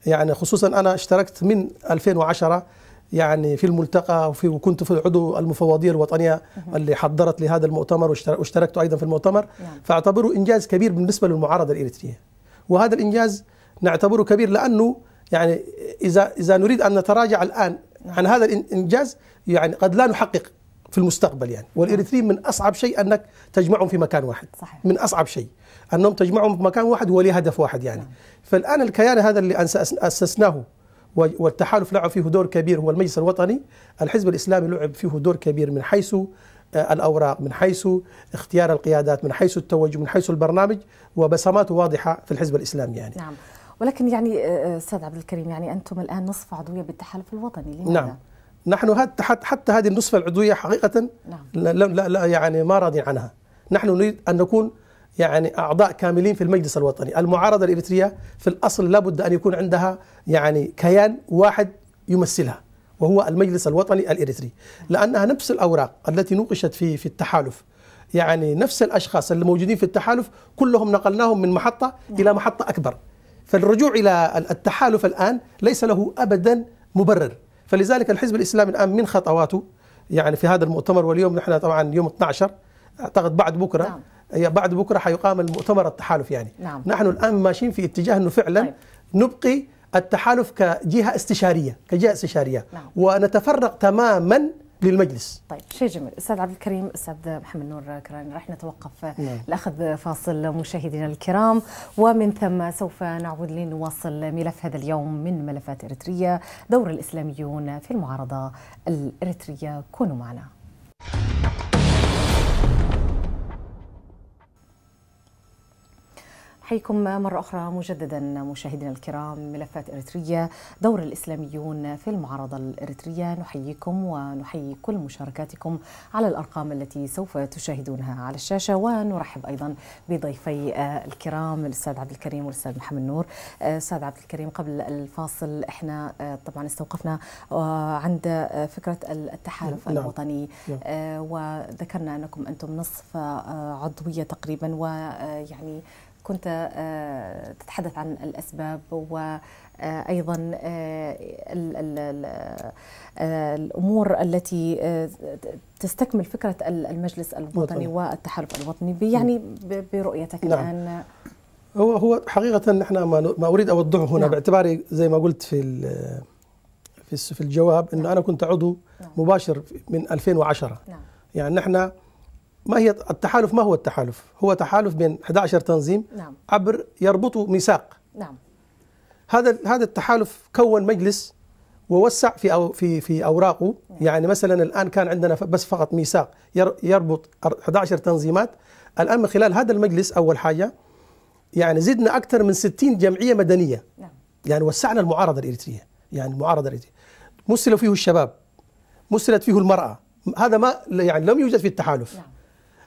[SPEAKER 2] يعني خصوصا أنا اشتركت من ألفين وعشرة يعني في الملتقى، وفي وكنت في العضو المفوضية الوطنية اللي حضرت لهذا المؤتمر، واشتركت أيضا في المؤتمر. فاعتبره إنجاز كبير بالنسبة للمعارضة الإريترية، وهذا الإنجاز نعتبره كبير لأنه يعني إذا إذا نريد أن نتراجع الآن عن هذا الإنجاز يعني قد لا نحقق في المستقبل يعني. والإريتريين من أصعب شيء أنك تجمعهم في مكان واحد. صحيح. من أصعب شيء أنهم تجمعهم في مكان واحد ولهدف واحد يعني. نعم. فالآن الكيان هذا اللي أسسناه والتحالف لعب فيه دور كبير هو المجلس الوطني. الحزب الإسلامي لعب فيه دور كبير من حيث الأوراق، من حيث اختيار القيادات، من حيث التوجه، من حيث البرنامج، وبصماته واضحة في الحزب الإسلامي يعني.
[SPEAKER 1] نعم. ولكن يعني أستاذ عبد الكريم، يعني أنتم الآن نصف عضوية بالتحالف الوطني، لماذا؟ نعم.
[SPEAKER 2] نحن حتى هذه النصف العضوية حقيقة نعم. لا, لا, لا يعني ما راضين عنها. نحن نريد أن نكون يعني أعضاء كاملين في المجلس الوطني. المعارضة الإريترية في الأصل لابد أن يكون عندها يعني كيان واحد يمثلها، وهو المجلس الوطني الإريتري، لأنها نفس الأوراق التي نوقشت في في التحالف، يعني نفس الأشخاص اللي موجودين في التحالف كلهم نقلناهم من محطة نعم. إلى محطة أكبر. فالرجوع إلى التحالف الآن ليس له أبدا مبرر. فلذلك الحزب الإسلامي الآن من خطواته يعني في هذا المؤتمر، واليوم نحن طبعا يوم اثني عشر أعتقد بعد بكرة نعم. بعد بكرة حيقام المؤتمر التحالف يعني. نعم. نحن الآن ماشيين في اتجاه أنه فعلا طيب. نبقي التحالف كجهة استشارية كجهة استشارية نعم. ونتفرغ تماما للمجلس.
[SPEAKER 1] طيب شيء جميل. أستاذ عبد الكريم، أستاذ محمد نور كراني، رح نتوقف نعم. لأخذ فاصل مشاهدينا الكرام، ومن ثم سوف نعود لنواصل ملف هذا اليوم من ملفات إريتريا، دور الإسلاميون في المعارضة الإريترية. كونوا معنا. حيكم مرة أخرى مجددا مشاهدينا الكرام. ملفات إريتريا، دور الإسلاميون في المعارضة الإريترية. نحييكم ونحيي كل مشاركاتكم على الأرقام التي سوف تشاهدونها على الشاشة، ونرحب أيضا بضيفي الكرام الأستاذ عبد الكريم والأستاذ محمد نور. أستاذ عبد الكريم، قبل الفاصل احنا طبعا استوقفنا عند فكرة التحالف نعم. الوطني نعم. وذكرنا أنكم أنتم نصف عضوية تقريبا، ويعني كنت تتحدث عن الأسباب وأيضا الأمور التي تستكمل فكرة المجلس الوطني والتحالف الوطني يعني برؤيتك نعم. الآن.
[SPEAKER 2] هو هو حقيقة نحن ما أريد أوضحه هنا نعم. باعتباري زي ما قلت في في في الجواب إنه نعم. أنا كنت عضو نعم. مباشر من ألفين وعشرة نعم. يعني نحن ما هي التحالف؟ ما هو التحالف؟ هو تحالف بين أحد عشر تنظيم نعم. عبر يربطوا ميثاق. نعم. هذا هذا التحالف كون مجلس ووسع في أو في في اوراقه نعم. يعني مثلا الان كان عندنا بس فقط ميثاق يربط أحد عشر تنظيمات. الان من خلال هذا المجلس اول حاجه يعني زدنا اكثر من ستين جمعيه مدنيه. نعم. يعني وسعنا المعارضه الاريتريه، يعني المعارضه الاريتريه مثل فيه الشباب، مثلت فيه المراه، هذا ما يعني لم يوجد في التحالف. نعم.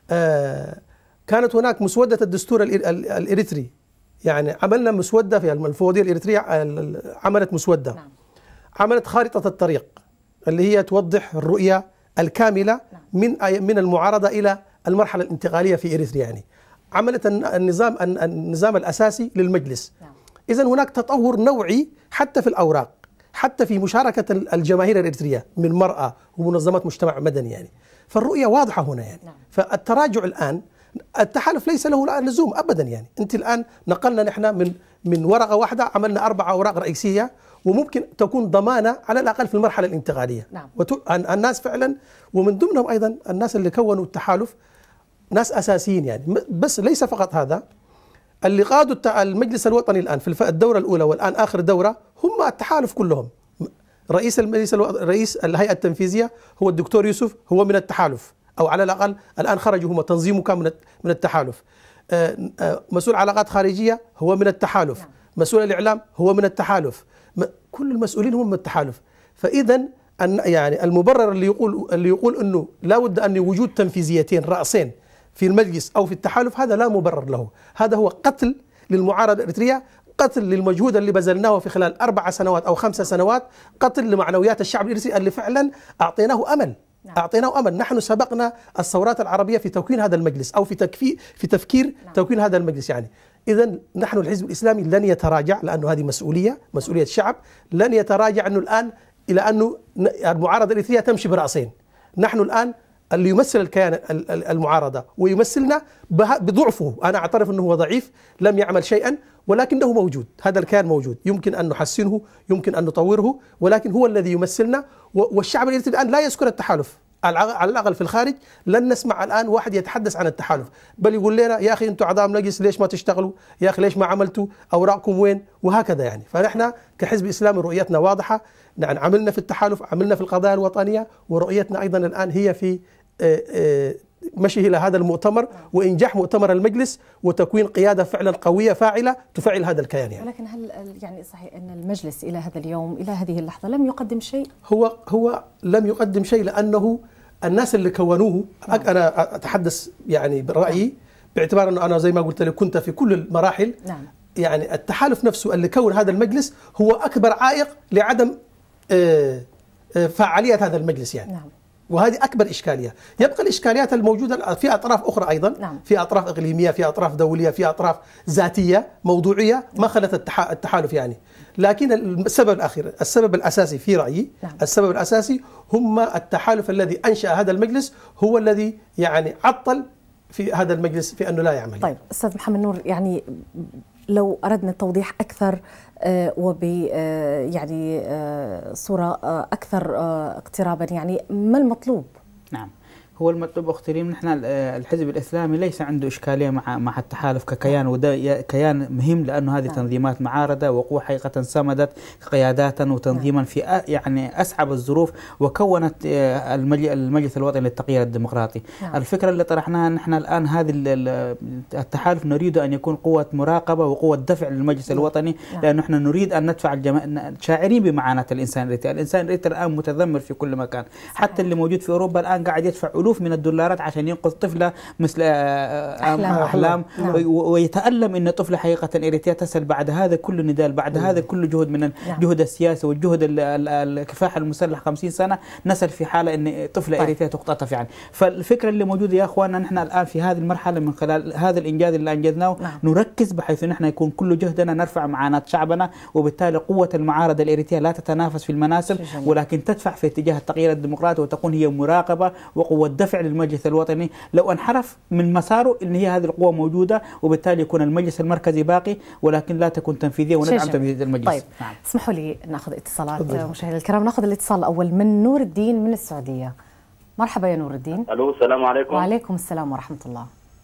[SPEAKER 2] آه كانت هناك مسودة الدستور الإريتري، يعني عملنا مسودة في المفوضية الإريترية، عملت مسودة نعم. عملت خارطة الطريق اللي هي توضح الرؤية الكاملة نعم. من من المعارضة إلى المرحلة الانتقالية في إريتريا. يعني عملت النظام النظام الأساسي للمجلس. نعم. إذن هناك تطور نوعي حتى في الأوراق، حتى في مشاركة الجماهير الإريترية من مرأة ومنظمات مجتمع مدني يعني. فالرؤية واضحة هنا يعني. نعم. فالتراجع الآن التحالف ليس له الآن لزوم أبدا يعني. أنت الآن نقلنا نحن من من ورقة واحدة عملنا أربع أوراق رئيسية، وممكن تكون ضمانة على الأقل في المرحلة الانتقالية. نعم. الناس فعلا، ومن ضمنهم أيضا الناس اللي كونوا التحالف ناس أساسيين يعني. بس ليس فقط هذا، اللي قادوا المجلس الوطني الآن في الدورة الأولى والآن آخر دورة هم التحالف كلهم. رئيس المجلس رئيس الهيئة التنفيذية هو الدكتور يوسف، هو من التحالف، أو على الأقل الآن خرجوا هم تنظيمه كان من التحالف. مسؤول علاقات خارجية هو من التحالف. نعم. مسؤول الإعلام هو من التحالف. كل المسؤولين هم من التحالف. فإذا يعني المبرر اللي يقول اللي يقول أنه لا بد أن وجود تنفيذيتين رأسين في المجلس أو في التحالف، هذا لا مبرر له. هذا هو قتل للمعارضة الإريترية، قتل للمجهود اللي بذلناه في خلال أربع سنوات أو خمس سنوات، قتل لمعنويات الشعب الإريتري اللي فعلا أعطيناه أمل. نعم. أعطيناه أمل. نحن سبقنا الثورات العربية في تكوين هذا المجلس أو في تكفي في تفكير نعم. تكوين هذا المجلس يعني. إذا نحن الحزب الإسلامي لن يتراجع، لأنه هذه مسؤولية مسؤولية الشعب، لن يتراجع أنه الآن إلى أنه المعارضة الإريترية تمشي برأسين. نحن الآن اللي يمثل الكيان المعارضة ويمثلنا بضعفه، أنا أعترف أنه هو ضعيف لم يعمل شيئا، ولكنه موجود، هذا الكيان موجود، يمكن أن نحسنه، يمكن أن نطوره، ولكن هو الذي يمثلنا. والشعب الإريتري الآن لا يذكر التحالف، على الأقل في الخارج لن نسمع الآن واحد يتحدث عن التحالف، بل يقول لنا يا أخي أنتم أعضاء مجلس ليش ما تشتغلوا، يا أخي ليش ما عملتوا، أوراقكم وين، وهكذا يعني. فنحن كحزب إسلامي رؤيتنا واضحة، نحن عملنا في التحالف، عملنا في القضايا الوطنية، ورؤيتنا أيضا الآن هي في مشي إلى هذا المؤتمر وإنجاح مؤتمر المجلس وتكوين قيادة فعلا قوية فاعلة تفعل هذا الكيان يعني.
[SPEAKER 1] ولكن هل يعني صحيح أن المجلس إلى هذا اليوم إلى هذه اللحظة لم يقدم شيء؟
[SPEAKER 2] هو هو لم يقدم شيء لأنه الناس اللي كونوه، نعم. أنا أتحدث يعني برأيي، نعم. باعتبار أنه أنا زي ما قلت لك كنت في كل المراحل، نعم. يعني التحالف نفسه اللي كون هذا المجلس هو أكبر عائق لعدم فعالية هذا المجلس يعني، نعم. وهذه أكبر إشكالية. يبقى الإشكاليات الموجودة في أطراف أخرى أيضا، نعم. في أطراف إقليمية، في أطراف دولية، في أطراف ذاتية موضوعية ما خلت التحالف يعني. لكن السبب الأخير، السبب الأساسي في رأيي، نعم. السبب الأساسي هم التحالف الذي أنشأ هذا المجلس، هو الذي يعني عطل في هذا المجلس في أنه لا يعمل.
[SPEAKER 1] طيب أستاذ محمد نور، يعني لو أردنا التوضيح أكثر وب يعني صورة أكثر اقترابا، يعني ما المطلوب؟
[SPEAKER 3] نعم، هو المطلوب أختي ريم، نحن الحزب الإسلامي ليس عنده إشكالية مع مع التحالف ككيان، وده كيان مهم لأنه هذه نعم. تنظيمات معارضة وقوة حقيقة صمدت قياداتا وتنظيما نعم. في يعني أصعب الظروف، وكونت المجلس الوطني للتغيير الديمقراطي. نعم. الفكرة اللي طرحناها نحن الآن هذه التحالف نريد أن يكون قوة مراقبة وقوة دفع للمجلس نعم. الوطني، نعم. لأنه نحن نريد أن ندفع الجماعة، شاعرين بمعاناة الإنسان الإريتري، الإنسان الإريتري الآن متذمر في كل مكان، حتى اللي موجود في أوروبا الآن قاعد يدفع ألوف من الدولارات عشان ينقذ طفلة مثل أحلام, أحلام نعم. ويتألم أن طفلة حقيقة إريتريا تسأل بعد هذا كل نضال، بعد نعم. هذا كل جهد من الجهد السياسي والجهد الكفاح المسلح خمسين سنة، نسأل في حالة أن طفلة طيب. إريتريا تقتطف يعني. فالفكرة اللي موجودة يا أخواننا، نحن الآن في هذه المرحلة من خلال هذا الإنجاز اللي أنجزناه نعم. نركز بحيث نحن يكون كل جهدنا نرفع معاناة شعبنا، وبالتالي قوة المعارضة الإريترية لا تتنافس في المناصب، ولكن تدفع في اتجاه التغيير الديمقراطي، وتكون هي مراقبة وقوة دفع للمجلس الوطني. لو انحرف من مساره ان هي هذه القوة موجودة، وبالتالي يكون المجلس المركزي باقي، ولكن لا تكون تنفيذية وندعم تنفيذ المجلس.
[SPEAKER 1] طيب نعم. اسمحوا لي ناخذ اتصالات مشاهدينا الكرام. ناخذ الاتصال الاول من نور الدين من السعودية. مرحبا يا نور الدين.
[SPEAKER 4] الو، السلام عليكم.
[SPEAKER 1] وعليكم السلام ورحمة الله.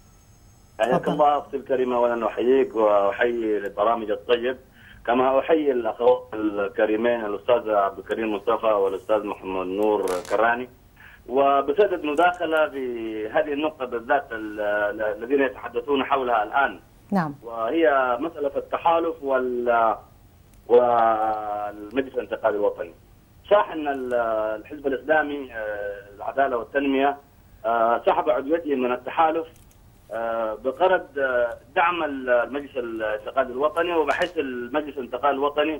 [SPEAKER 4] حياك الله اختي الكريمة، وانا احييك واحيي البرامج الطيب، كما احيي الاخوات الكريمين الاستاذ عبد الكريم مصطفى والاستاذ محمد نور كراني. وبصدد مداخلة في هذه النقطة بالذات الذين يتحدثون حولها الآن.
[SPEAKER 1] نعم.
[SPEAKER 4] وهي مسألة التحالف وال والمجلس الانتقالي الوطني. صح أن الحزب الإسلامي العدالة والتنمية سحب عضويته من التحالف بغرض دعم المجلس الانتقالي الوطني، وبحيث المجلس الانتقالي الوطني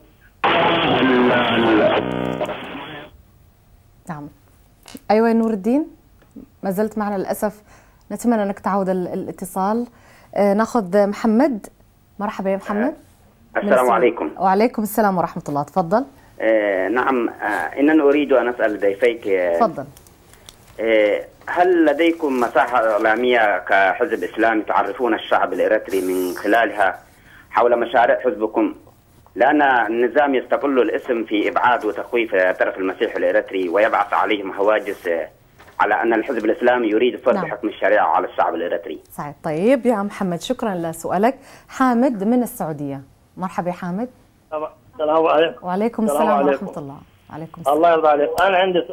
[SPEAKER 1] نعم. أيوة نور الدين، ما زلت معنا للأسف، نتمنى أنك تعود الاتصال. آه ناخذ محمد. مرحبا يا محمد.
[SPEAKER 5] السلام عليكم.
[SPEAKER 1] وعليكم السلام ورحمة الله، تفضل.
[SPEAKER 5] آه نعم، آه إنني أريد أن أسأل ضيفيك.
[SPEAKER 1] تفضل.
[SPEAKER 5] آه هل لديكم مساحة إعلامية كحزب إسلامي تعرفون الشعب الإريتري من خلالها حول مشاريع حزبكم؟ لأن النظام يستغل الاسم في إبعاد وتخويف طرف المسيح الإريتري، ويبعث عليهم هواجس على أن الحزب الإسلامي يريد فرض نعم. حكم الشريعة على الشعب الإريتري.
[SPEAKER 1] صحيح. طيب يا محمد، شكرا لسؤالك. حامد من السعودية. مرحبا يا حامد.
[SPEAKER 6] السلام عليكم.
[SPEAKER 1] وعليكم السلام عليكم. ورحمة الله. وعليكم السلام.
[SPEAKER 6] الله يرضى عليك. أنا عندي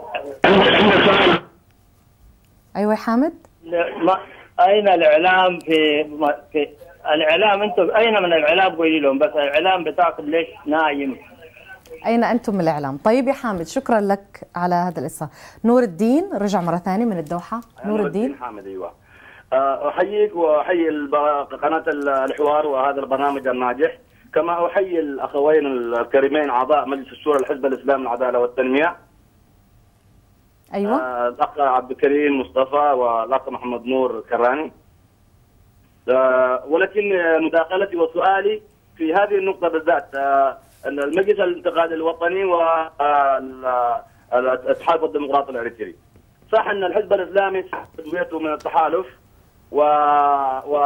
[SPEAKER 1] أيوة يا حامد.
[SPEAKER 6] ما أين الإعلام في في الإعلام؟ أنتم أين من الإعلام؟ قولي لهم بس الإعلام بتاعكم ليش نايم؟
[SPEAKER 1] أين أنتم من الإعلام؟ طيب يا حامد، شكرا لك على هذا الاتصال. نور الدين رجع مرة ثانية من الدوحة. نور الدين
[SPEAKER 4] حامد. أيوة، أحييك وأحيي قناة الحوار وهذا البرنامج الناجح، كما أحيي الأخوين الكريمين أعضاء مجلس الشورى الحزب الإسلامي العدالة والتنمية.
[SPEAKER 1] ايوه
[SPEAKER 4] آه الاخ عبد الكريم مصطفى والاخ محمد نور كراني. آه ولكن مداخلتي وسؤالي في هذه النقطه بالذات، آه المجلس الانتقالي الوطني والاتحاد الديمقراطي الاريتري، صح ان الحزب الاسلامي تسويته من التحالف و و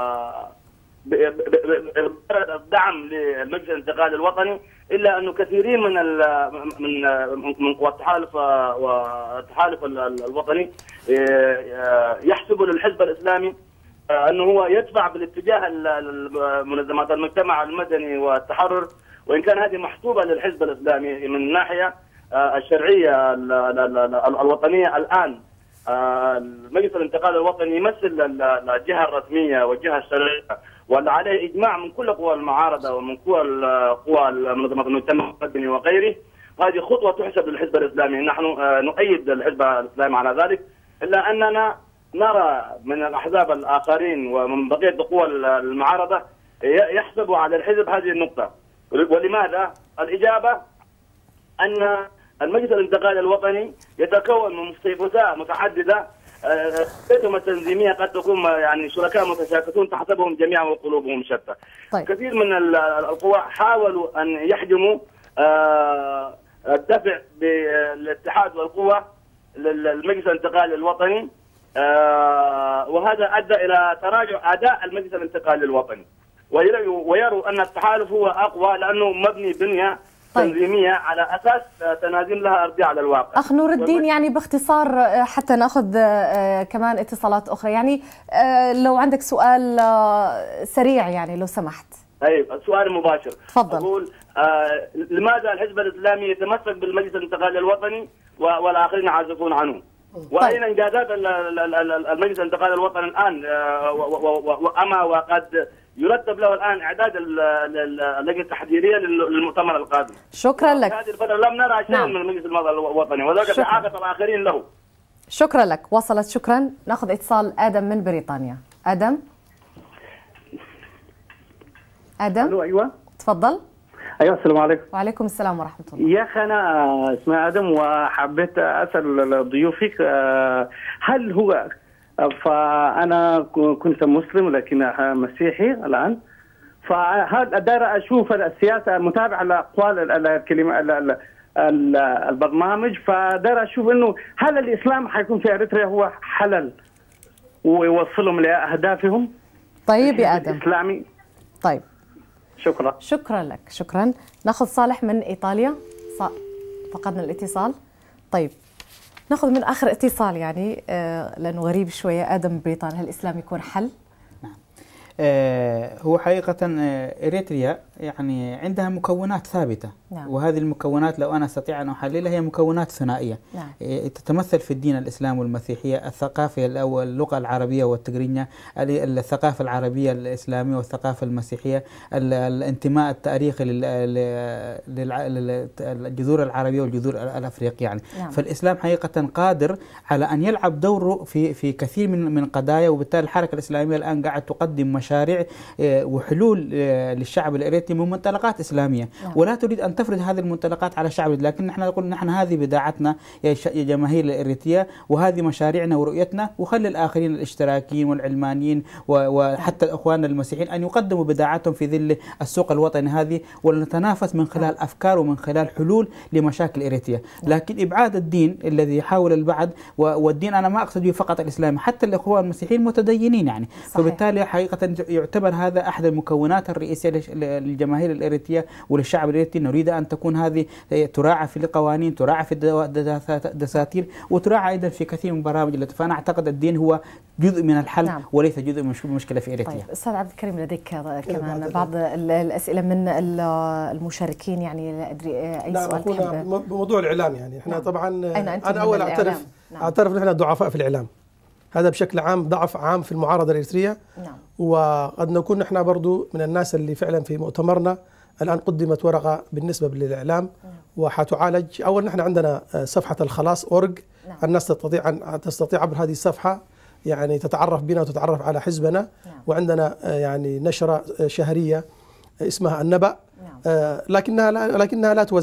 [SPEAKER 4] الدعم للمجلس الانتقالي الوطني، الا انه كثيرين من ال من من قوى التحالف والتحالف الوطني يحسبوا للحزب الاسلامي انه هو يدفع بالاتجاه منظمات المجتمع المدني والتحرر، وان كان هذه محسوبه للحزب الاسلامي من الناحيه الشرعيه الوطنيه. الان المجلس الانتقالي الوطني يمثل الجهه الرسميه والجهه الشرعيه، واللي عليه اجماع من كل قوى المعارضه ومن قوى قوى منظمات المجتمع المدني وغيره. هذه خطوه تحسب للحزب الاسلامي، نحن نؤيد الحزب الاسلامي على ذلك، الا اننا نرى من الاحزاب الاخرين ومن بقيه قوى المعارضه يحسبوا على الحزب هذه النقطه. ولماذا؟ الاجابه ان المجلس الانتقالي الوطني يتكون من مستيقظات متعدده، قيادتهم التنظيميه قد تكون يعني شركاء متشاكسون تحسبهم جميعا وقلوبهم شتى. طيب. كثير من القوى حاولوا ان يحجموا الدفع بالاتحاد والقوه للمجلس الانتقالي الوطني، وهذا ادى الى تراجع اداء المجلس الانتقالي الوطني، ويروا ان التحالف هو اقوى لانه مبني بنيه طيب. تنظيميه على اساس تنازل لها ارضيه على الواقع.
[SPEAKER 1] اخ نور الدين، يعني باختصار حتى ناخذ كمان اتصالات اخرى، يعني لو عندك سؤال سريع يعني لو سمحت.
[SPEAKER 4] ايوه سؤال مباشر.
[SPEAKER 1] تفضل.
[SPEAKER 4] اقول آه لماذا الحزب الاسلامي يتمسك بالمجلس الانتقالي الوطني والاخرين يعزفون عنه؟ واين انجازات المجلس الانتقالي الوطني الان؟ واما وقد يرتب له الان اعداد اللجنه التحضيريه للمؤتمر القادم.
[SPEAKER 1] شكرا لك.
[SPEAKER 4] هذه الفتره لم نرى شيئا من المجلس الوطني، وذلك اعاده الاخرين له.
[SPEAKER 1] شكرا لك، وصلت. شكرا. ناخذ اتصال ادم من بريطانيا. ادم. ادم.
[SPEAKER 7] الو ايوه
[SPEAKER 1] تفضل.
[SPEAKER 7] ايوه السلام عليكم.
[SPEAKER 1] وعليكم السلام ورحمه الله.
[SPEAKER 7] يا اخي انا اسمي ادم، وحبيت اسال ضيوفك هل هو، فانا كنت مسلم لكن مسيحي الان، فهل داير اشوف السياسه متابعه لاقوال الكلمه البرنامج، فداير اشوف انه هل الاسلام حيكون في اريتريا هو حلل ويوصلهم لاهدافهم؟
[SPEAKER 1] طيب يا ادم.
[SPEAKER 7] الاسلامي.
[SPEAKER 1] طيب
[SPEAKER 7] شكرا.
[SPEAKER 1] شكرا لك. شكرا. ناخذ صالح من ايطاليا. فقدنا الاتصال. طيب ناخذ من اخر اتصال يعني آه لانه غريب شويه. ادم من بريطانيا، هل الاسلام يكون حل؟
[SPEAKER 3] نعم. آه هو حقيقه آه اريتريا يعني عندها مكونات ثابته. نعم. وهذه المكونات لو انا استطيع ان احللها هي مكونات ثنائيه. نعم. آه تتمثل في الدين الاسلام والمسيحيه، الثقافه او اللغه العربيه والتجرينيه، الثقافه العربيه الاسلاميه والثقافه المسيحيه، الانتماء التاريخي للجذور العربيه والجذور الافريقيه يعني. نعم. فالاسلام حقيقه قادر على ان يلعب دوره في في كثير من من قضايا، وبالتالي الحركه الاسلاميه الان قاعد تقدم مشاريع وحلول للشعب الاريتري من منطلقات اسلاميه. نعم. ولا تريد ان تفرض هذه المنطلقات على الشعب، لكن نحن نقول نحن هذه بداعتنا يا جماهير الاريتريا، وهذه مشاريعنا ورؤيتنا، وخلي الاخرين الاشتراكيين والعلمانيين وحتى الاخوان المسيحيين ان يقدموا بداعتهم في ظل السوق الوطني هذه، ونتنافس من خلال افكار ومن خلال حلول لمشاكل اريتريا. لكن ابعاد الدين الذي يحاول البعض، والدين انا ما اقصد به فقط الاسلام، حتى الاخوان المسيحيين متدينين يعني. صحيح. فبالتالي حقيقه يعتبر هذا احد المكونات الرئيسيه للجماهير الاريتريه وللشعب الاريتري. نريد ان تكون هذه تراعى في القوانين، تراعى في الدساتير، وتراعى ايضا في كثير من البرامج التي، فانا اعتقد الدين هو جزء من الحل. نعم. وليس جزء من المشكله في اريتريا.
[SPEAKER 1] طيب استاذ عبد الكريم، لديك كمان بعض الاسئله من المشاركين، يعني لا ادري اي
[SPEAKER 2] نعم
[SPEAKER 1] سؤال تحب.
[SPEAKER 2] بموضوع الاعلام يعني احنا. نعم. طبعا
[SPEAKER 1] انا
[SPEAKER 2] اول اعترف. نعم. اعترف نحن ضعفاء في الاعلام، هذا بشكل عام ضعف عام في المعارضه الاريتريه. نعم. وقد نكون نحن برضو من الناس اللي فعلا في مؤتمرنا الان قدمت ورقه بالنسبه للاعلام. نعم. وحتعالج. اول نحن عندنا صفحه الخلاص اورج. نعم. الناس تستطيع ان تستطيع عبر هذه الصفحه يعني تتعرف بنا وتتعرف على حزبنا. نعم. وعندنا يعني نشره شهريه اسمها النبأ. نعم. لكنها لا لكنها لا توزع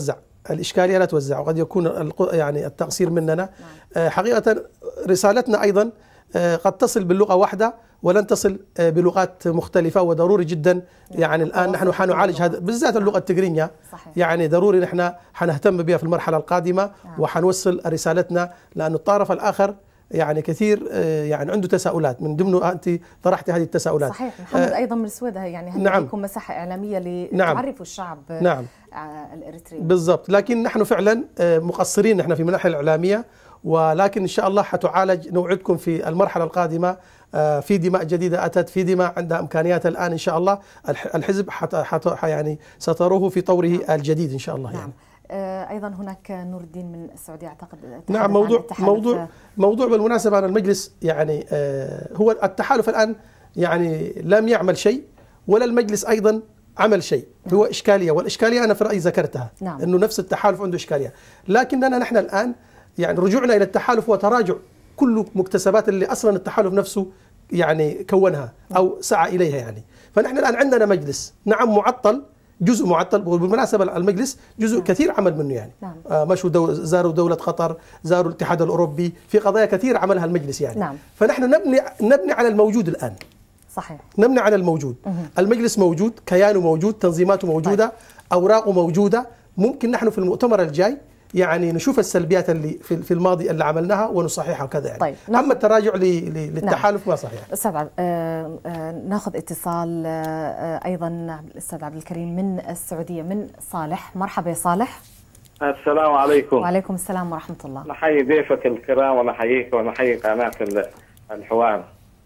[SPEAKER 2] الإشكالية لا توزع، وقد يكون يعني التقصير مننا. حقيقة رسالتنا أيضا قد تصل باللغة واحدة ولن تصل بلغات مختلفة، وضروري جدا يعني الآن نحن حنعالج هذا بالذات اللغة التجرينية. يعني ضروري نحن حنهتم بها في المرحلة القادمة وحنوصل رسالتنا، لأن الطرف الآخر يعني كثير يعني عنده تساؤلات، من ضمنه أنت طرحت هذه التساؤلات.
[SPEAKER 1] صحيح. محمد أيضا من سويدها، يعني هل نعم. لديكم مساحة إعلامية لتعرفوا نعم. الشعب
[SPEAKER 2] نعم.
[SPEAKER 1] الإريتري؟
[SPEAKER 2] بالضبط، لكن نحن فعلا مقصرين نحن في المناحي الإعلامية، ولكن إن شاء الله حتعالج. نوعدكم في المرحلة القادمة في دماء جديدة أتت، في دماء عندها إمكانيات الآن إن شاء الله. الحزب حت حت يعني ستروه في طوره نعم. الجديد إن شاء الله.
[SPEAKER 1] نعم.
[SPEAKER 2] يعني
[SPEAKER 1] أيضا هناك نور الدين من السعودية أعتقد.
[SPEAKER 2] نعم. موضوع موضوع موضوع بالمناسبة عن المجلس، يعني هو التحالف الآن يعني لم يعمل شيء، ولا المجلس أيضا عمل شيء. نعم. هو إشكالية، والإشكالية أنا في رأيي ذكرتها. نعم. إنه نفس التحالف عنده إشكالية، لكننا نحن الآن يعني رجوعنا إلى التحالف وتراجع كل مكتسبات اللي أصلا التحالف نفسه يعني كونها أو سعى إليها. يعني فنحن الآن عندنا مجلس نعم معطل، جزء معطل، وبالمناسبة المجلس جزء نعم. كثير عمل منه. يعني نعم. آه مشوا دو زاروا دولة قطر، زاروا الاتحاد الأوروبي، في قضايا كثير عملها المجلس. يعني نعم. فنحن نبني نبني على الموجود الآن.
[SPEAKER 1] صحيح.
[SPEAKER 2] نبني على الموجود. مه. المجلس موجود، كيانه موجود، تنظيماته موجودة. طيب. أوراقه موجودة. ممكن نحن في المؤتمر الجاي يعني نشوف السلبيات اللي في الماضي اللي عملناها ونصححها وكذا. يعني طيب. اما التراجع للتحالف نعم. ما صحيح.
[SPEAKER 1] استاذ عبد آه آه ناخذ اتصال آه ايضا الاستاذ عبد الكريم من السعوديه، من صالح. مرحبا يا صالح.
[SPEAKER 8] السلام عليكم.
[SPEAKER 1] وعليكم السلام ورحمه الله.
[SPEAKER 8] نحيي ضيفك الكرام ونحييك ونحيي قناه الحوار.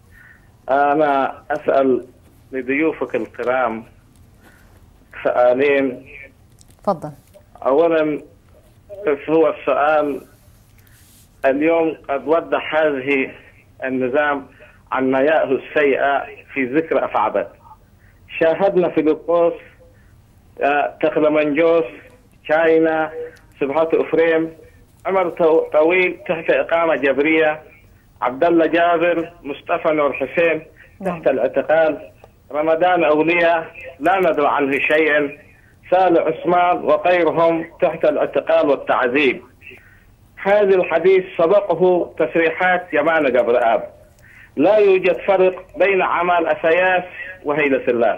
[SPEAKER 8] انا اسال لضيوفك الكرام سؤالين.
[SPEAKER 1] تفضل.
[SPEAKER 8] اولا هو السؤال، اليوم قد وضح هذه النظام عن نيائه السيئة في ذكر أفعبد. شاهدنا فيلبوس، تخلمنجوس، شاينا، سبحات أفريم، عمر طويل تحت إقامة جبرية، عبد الله جابر، مصطفى نور حسين تحت الاعتقال، رمضان أولياء لا ندري عنه شيئا، صالح عثمان وغيرهم تحت الاعتقال والتعذيب. هذا الحديث سبقه تصريحات يمان جبرآب. لا يوجد فرق بين عمل أسياس وهيلة الله.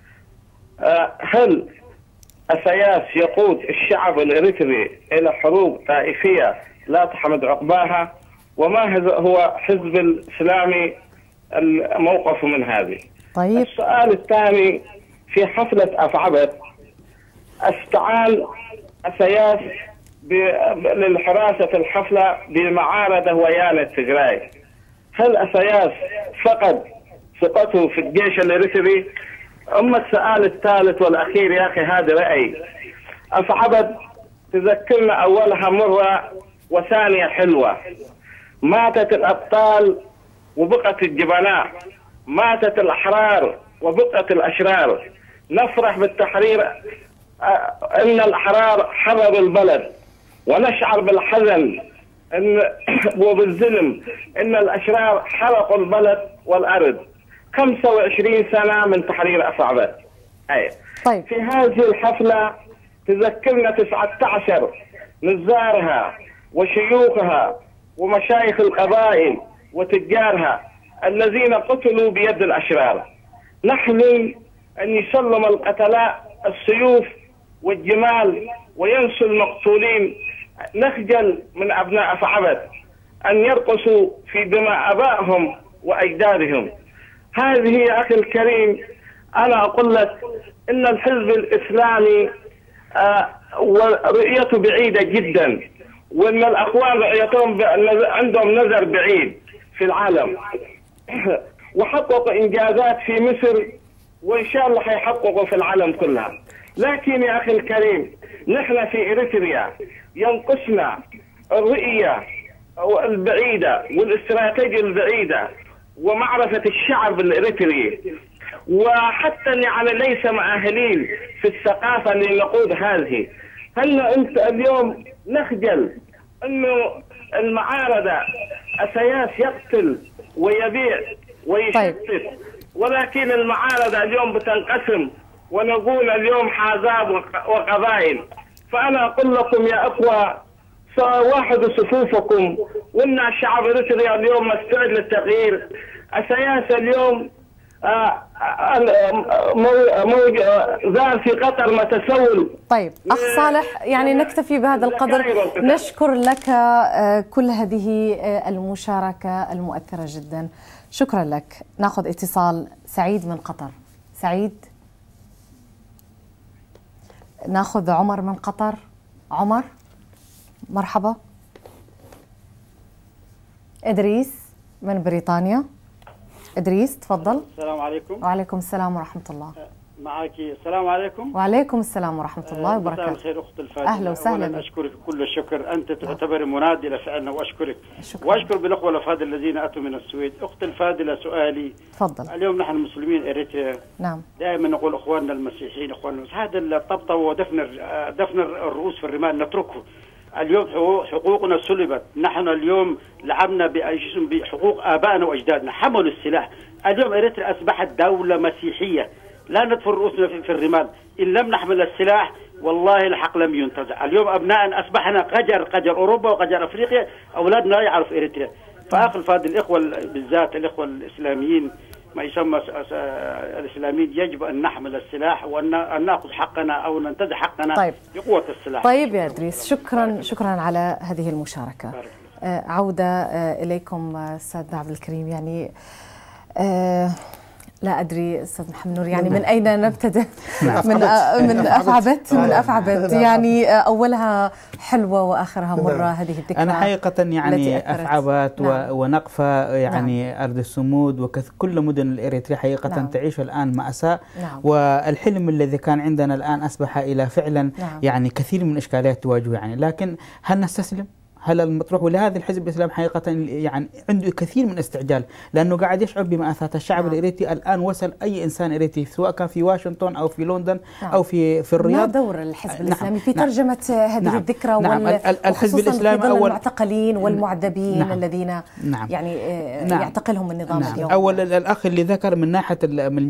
[SPEAKER 8] أه هل أسياس يقود الشعب الإريتري إلى حروب طائفية لا تحمد عقباها؟ وما هو حزب الإسلامي الموقف من هذه؟
[SPEAKER 1] طيب.
[SPEAKER 8] السؤال الثاني، في حفلة أفعبد استعان أسياس للحراسة الحفلة بمعارضة ويانا التجراي. هل أسياس فقد ثقته في الجيش الإريتري؟ أما السؤال الثالث والأخير يا أخي، هذا رأيي. أفعبد تذكرنا أولها مرة وثانية حلوة. ماتت الأبطال وبقت الجبناء، ماتت الأحرار وبقت الأشرار. نفرح بالتحرير ان الاحرار حرروا البلد، ونشعر بالحزن ان وبالظلم ان الاشرار حرقوا البلد والارض. خمسة وعشرين سنة من تحرير أفعبد. أي. طيب. في هذه الحفلة تذكرنا تسعة عشر نزارها وشيوخها ومشايخ القبائل وتجارها الذين قتلوا بيد الأشرار. نحلم أن يسلم القتلاء السيوف والجمال وينسوا المقتولين. نخجل من أبناء أفعبد أن يرقصوا في دماء آبائهم وأجدادهم. هذه يا أخي الكريم، أنا أقول لك إن الحزب الإسلامي آه ورؤيته بعيدة جدا، وإن الأخوان رؤيتهم عندهم نظر بعيد في العالم وحققوا إنجازات في مصر، وإن شاء الله حيحققوا في العالم كلها. لكن يا أخي الكريم، نحن في إريتريا ينقصنا الرؤية البعيدة والاستراتيجية البعيدة ومعرفة الشعب الإريتري، وحتى يعني ليس مؤهلين في الثقافة اللي نقود هذه. هل أنت اليوم نخجل أنه المعارضة أسياس يقتل ويبيع ويشتت؟ طيب. ولكن المعارضة اليوم بتنقسم، ونقول اليوم حزاب وقبائل. فأنا أقول لكم يا أخوة واحدوا صفوفكم، وإن الشعب الإريتري اليوم مستعد للتغيير. السياسة اليوم ظهر في قطر ما تسول.
[SPEAKER 1] طيب أخ صالح، يعني نكتفي بهذا القدر. نشكر لك كل هذه المشاركة المؤثرة جدا، شكرا لك. ناخذ اتصال. سعيد من قطر. سعيد. ناخذ عمر من قطر. عمر مرحبا. إدريس من بريطانيا. إدريس تفضل.
[SPEAKER 9] السلام عليكم.
[SPEAKER 1] وعليكم السلام ورحمة الله.
[SPEAKER 9] معك. السلام عليكم.
[SPEAKER 1] وعليكم السلام ورحمة الله وبركاته.
[SPEAKER 9] مساء الخير أخت الفاضلة.
[SPEAKER 1] أهلا وسهلا.
[SPEAKER 9] أولا أشكرك كل الشكر، أنت تعتبر منادي لسألنا وأشكرك.
[SPEAKER 1] شكرا.
[SPEAKER 9] وأشكر بالأخوة الأفاضل الذين أتوا من السويد. أخت الفاضلة سؤالي.
[SPEAKER 1] تفضل.
[SPEAKER 9] اليوم نحن مسلمين إريتريا.
[SPEAKER 1] نعم.
[SPEAKER 9] دائما نقول إخواننا المسيحيين إخواننا المسيحيين. هذا الطبطبة ودفن دفن الرؤوس في الرمال نتركه. اليوم حقوقنا سلبت، نحن اليوم لعبنا بحقوق آبائنا وأجدادنا، حملوا السلاح. اليوم إريتريا أصبحت دولة مسيحية، لا ندفن رؤوسنا في الرمال. إن لم نحمل السلاح والله الحق لم ينتزع. اليوم أبناء أصبحنا قجر قجر أوروبا وقجر أفريقيا، أولادنا لا يعرفوا إريتريا. فأخ الفاضل الإخوة بالذات الإخوة الإسلاميين ما يسمى الإسلاميين يجب أن نحمل السلاح وأن نأخذ حقنا أو ننتزع حقنا
[SPEAKER 1] طيب.
[SPEAKER 9] بقوة السلاح.
[SPEAKER 1] طيب يا إدريس، شكرا شكرا على هذه المشاركة. آه عودة آه إليكم أستاذ عبد الكريم. يعني آه لا أدري أستاذ محمد نور، يعني من أين نبتدئ؟ من من أفعبت من أفعبت يعني أولها حلوة وآخرها مرة هذه الذكرى.
[SPEAKER 3] أنا حقيقة يعني أفعبت نعم. ونقفة يعني نعم. أرض السمود وكل مدن الإريتريا حقيقة نعم. تعيش الآن مأساة نعم. والحلم الذي كان عندنا الآن أصبح إلى فعلا نعم. يعني كثير من الإشكالات تواجه. يعني لكن هل نستسلم؟ هل المطروح؟ ولهذا الحزب الإسلامي حقيقة يعني عنده كثير من الاستعجال، لأنه قاعد يشعر بمآسات الشعب الإريتري. الآن وصل أي إنسان إريتري سواء كان في واشنطن أو في لندن نعم. أو في في الرياض.
[SPEAKER 1] ما دور الحزب الإسلامي نعم. في ترجمة هذه نعم. الذكرى
[SPEAKER 3] نعم. الحزب الإسلامي
[SPEAKER 1] أول المعتقلين والمعذبين نعم. الذين نعم. يعني نعم. يعتقلهم النظام نعم. اليوم.
[SPEAKER 3] أول الأخ اللي ذكر من ناحية من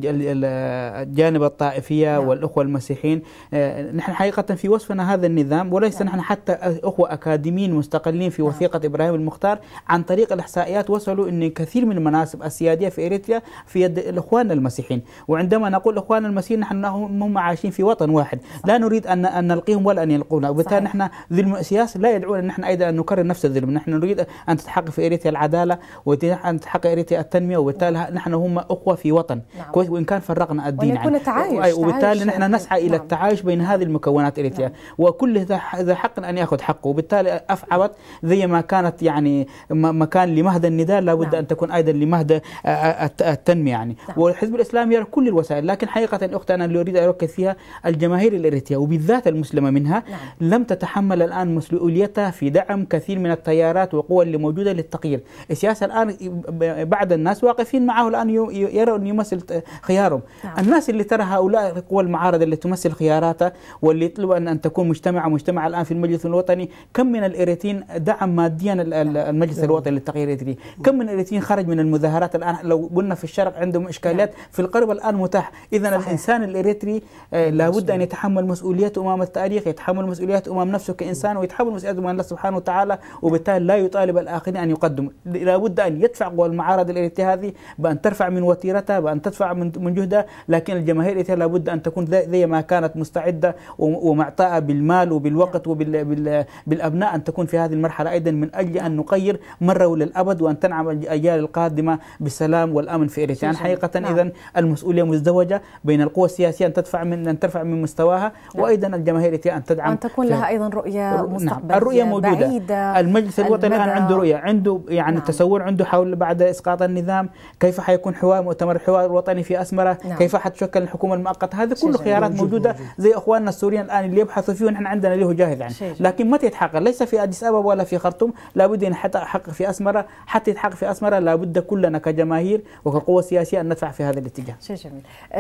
[SPEAKER 3] الجانب الطائفية نعم. والأخوة المسيحيين، نحن حقيقة في وصفنا هذا النظام وليس نعم. نحن حتى أخوة أكاديميين مستقلين في وثيقة إبراهيم المختار. عن طريق الإحصائيات وصلوا أن كثير من المناصب السيادية في إريتريا في يد الإخوان المسيحيين. وعندما نقول إخوان المسيحيين نحن هم عايشين في وطن واحد، لا نريد أن أن نلقيهم ولا أن يلقونا، وبالتالي نحن ظلم سياسي لا يدعونا أن نحن أيضا أن نكرر نفس الظلم. نحن نريد أن تتحقق في إريتريا العدالة وأن تتحقق إريتريا التنمية، وبالتالي نحن هم أخوة في وطن كويس وإن كان فرقنا الدين
[SPEAKER 1] عنه.
[SPEAKER 3] وبالتالي نحن نسعى إلى التعايش بين هذه المكونات إريتريا وكل ذا حق أن يأخذ حقه. وبالتالي أفعبت زي ما كانت يعني مكان لمهد النضال لابد نعم. أن تكون أيضا لمهد التنمية يعني نعم. والحزب الإسلامي يرى كل الوسائل. لكن حقيقة الأخت أنا اللي أريد أركز فيها الجماهير الإريترية وبالذات المسلمة منها نعم. لم تتحمل الآن مسؤوليتها في دعم كثير من التيارات والقوى اللي موجودة للتغيير. السياسة الآن بعض الناس واقفين معه الآن يروا أن يمثل خيارهم نعم. الناس اللي ترى هؤلاء القوى المعارضة اللي تمثل خياراتها واللي يطلب أن أن تكون مجتمع مجتمع الآن في المجلس الوطني، كم من الإريتريين دعم ماديا المجلس الوطني للتغيير الإريتري؟ كم من الإريتريين خرج من المظاهرات؟ الآن لو قلنا في الشرق عندهم إشكاليات في الغرب الآن متاح. إذا الإنسان الإريتري آه لابد أن يتحمل مسؤوليته أمام التاريخ، يتحمل مسؤوليته أمام نفسه كإنسان ويتحمل مسؤوليته أمام الله سبحانه وتعالى، وبالتالي لا يطالب الآخرين أن يقدموا. لابد أن يدفع قوى المعارضة الإريترية هذه بأن ترفع من وتيرتها، بأن تدفع من من جهدها، لكن الجماهير الإريترية لابد أن تكون زي ما كانت مستعدة ومعطاءة بالمال وبالوقت وبالأبناء أن تكون في هذه المرحلة أيضا من أجل أن نغير مرة وللأبد وأن تنعم الأجيال القادمة بالسلام والأمن في إريتريا. يعني حقيقة نعم. إذن المسؤولية مزدوجة بين القوى السياسية أن تدفع من أن ترفع من مستواها نعم. وأيضا الجماهير الإريترية أن تدعم
[SPEAKER 1] وأن تكون لها أيضا رؤية مستقبلية
[SPEAKER 3] نعم. الرؤية موجودة
[SPEAKER 1] بعيدة.
[SPEAKER 3] المجلس الوطني الآن عنده رؤية، عنده يعني
[SPEAKER 1] نعم.
[SPEAKER 3] تصور عنده حول بعد إسقاط النظام كيف حيكون حوار مؤتمر الحوار الوطني في أسمرة نعم. كيف حتشكل الحكومة المؤقتة. هذه كل خيارات موجود موجودة موجود. زي إخواننا السوريين الآن اللي يبحثوا فيه ونحن عندنا له جاهز يعني. لكن متى يتحقق؟ ليس في أديس أبابا ولا في خرطوم، لابد أن يتحقق في أسمرة. حتى يتحقق في أسمرة لابد كلنا كجماهير وكقوة سياسية أن ندفع في هذا الاتجاه.
[SPEAKER 1] شيء جميل.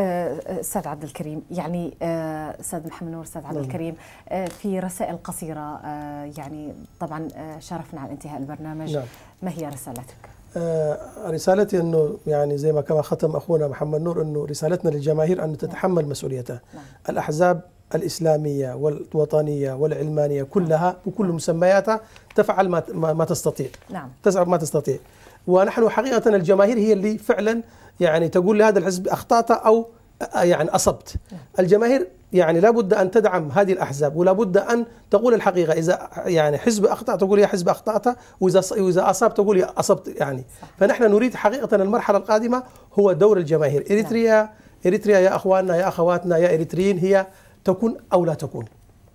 [SPEAKER 1] أستاذ عبد الكريم، يعني أستاذ محمد نور، أستاذ عبد الكريم، في رسائل قصيرة يعني طبعا شرفنا على انتهاء البرنامج. نعم. ما هي رسالتك؟
[SPEAKER 2] آه رسالتي أنه يعني زي ما كما ختم أخونا محمد نور أنه رسالتنا للجماهير أن تتحمل مسؤوليتها. نعم. الأحزاب الإسلامية والوطنية والعلمانية كلها بكل مسمياتها تفعل ما ما تستطيع.
[SPEAKER 1] نعم.
[SPEAKER 2] تسعى ما تستطيع. ونحن حقيقة الجماهير هي اللي فعلا يعني تقول لهذا الحزب أخطأت أو يعني أصبت. الجماهير يعني لابد أن تدعم هذه الأحزاب، ولابد أن تقول الحقيقة. إذا يعني حزب أخطأ تقول يا حزب أخطأت، وإذا إذا أصاب تقول يا أصبت يعني. فنحن نريد حقيقة المرحلة القادمة هو دور الجماهير. إريتريا إريتريا يا أخواننا يا أخواتنا يا إريتريين هي تكون أو لا تكون،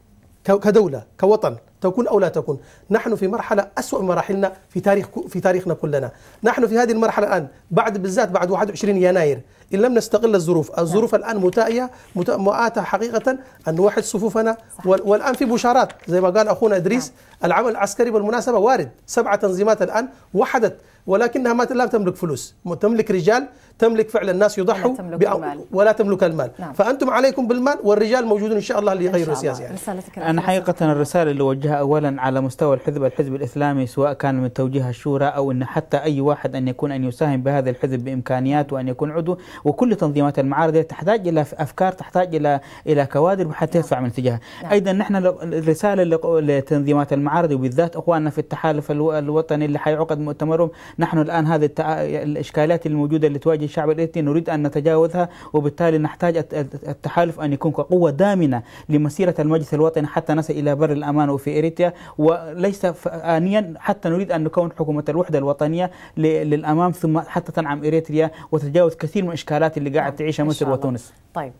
[SPEAKER 2] كدولة كوطن تكون أو لا تكون. نحن في مرحلة أسوأ مراحلنا في تاريخ في تاريخنا كلنا. نحن في هذه المرحلة الآن بعد بالذات بعد واحد وعشرين يناير إن لم نستغل الظروف، الظروف الآن متائية مؤاتة حقيقة أن نوحد صفوفنا. والآن في بشارات زي ما قال أخونا إدريس، العمل العسكري بالمناسبة وارد. سبع تنظيمات الآن وحدت، ولكنها ما لا تملك فلوس، تملك رجال، تملك فعلا الناس يضحوا
[SPEAKER 1] ولا تملك المال,
[SPEAKER 2] ولا تملك المال.
[SPEAKER 1] نعم.
[SPEAKER 2] فأنتم عليكم بالمال والرجال موجودون إن شاء الله اللي يغيروا السياسة يعني.
[SPEAKER 3] أنا حقيقة الرسالة اللي وجهها أولا على مستوى الحزب الحزب الإسلامي، سواء كان من توجيه الشورى أو أن حتى أي واحد أن يكون أن يساهم بهذا الحزب بإمكانيات وأن يكون عضو، وكل تنظيمات المعارضة تحتاج إلى أفكار، تحتاج إلى إلى كوادر حتى تدفع من اتجاهها. نعم. أيضا نحن الرسالة لتنظيمات المعارضة وبالذات أخواننا في التحالف الوطني اللي حيعقد مؤتمرهم، نحن الآن هذه الإشكالات الموجودة اللي تواجه الشعب الإريتري نريد أن نتجاوزها، وبالتالي نحتاج التحالف أن يكون كقوة دامنة لمسيرة المجلس الوطني حتى نصل إلى بر الأمان في إريتريا، وليس آنيا حتى نريد أن نكون حكومة الوحدة الوطنية للأمام، ثم حتى تنعم إريتريا وتتجاوز كثير من الإشكالات اللي قاعد تعيشها مصر وتونس.
[SPEAKER 1] طيب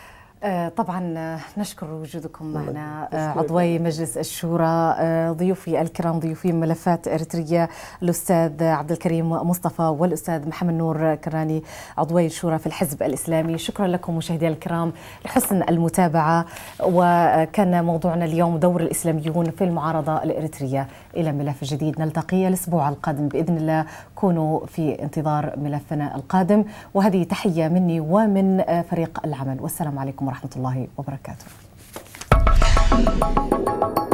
[SPEAKER 1] آه طبعا نشكر وجودكم معنا آه عضوي مجلس الشورى، آه ضيوفي الكرام، ضيوفي ملفات إريتريا الأستاذ عبد الكريم مصطفى والأستاذ محمد نور كراني عضوي الشورى في الحزب الإسلامي. شكرا لكم مشاهدينا الكرام لحسن المتابعة، وكان موضوعنا اليوم دور الإسلاميون في المعارضة الإريترية. إلى ملف جديد نلتقي الأسبوع القادم بإذن الله، كونوا في انتظار ملفنا القادم، وهذه تحية مني ومن فريق العمل، والسلام عليكم ورحمة الله وبركاته.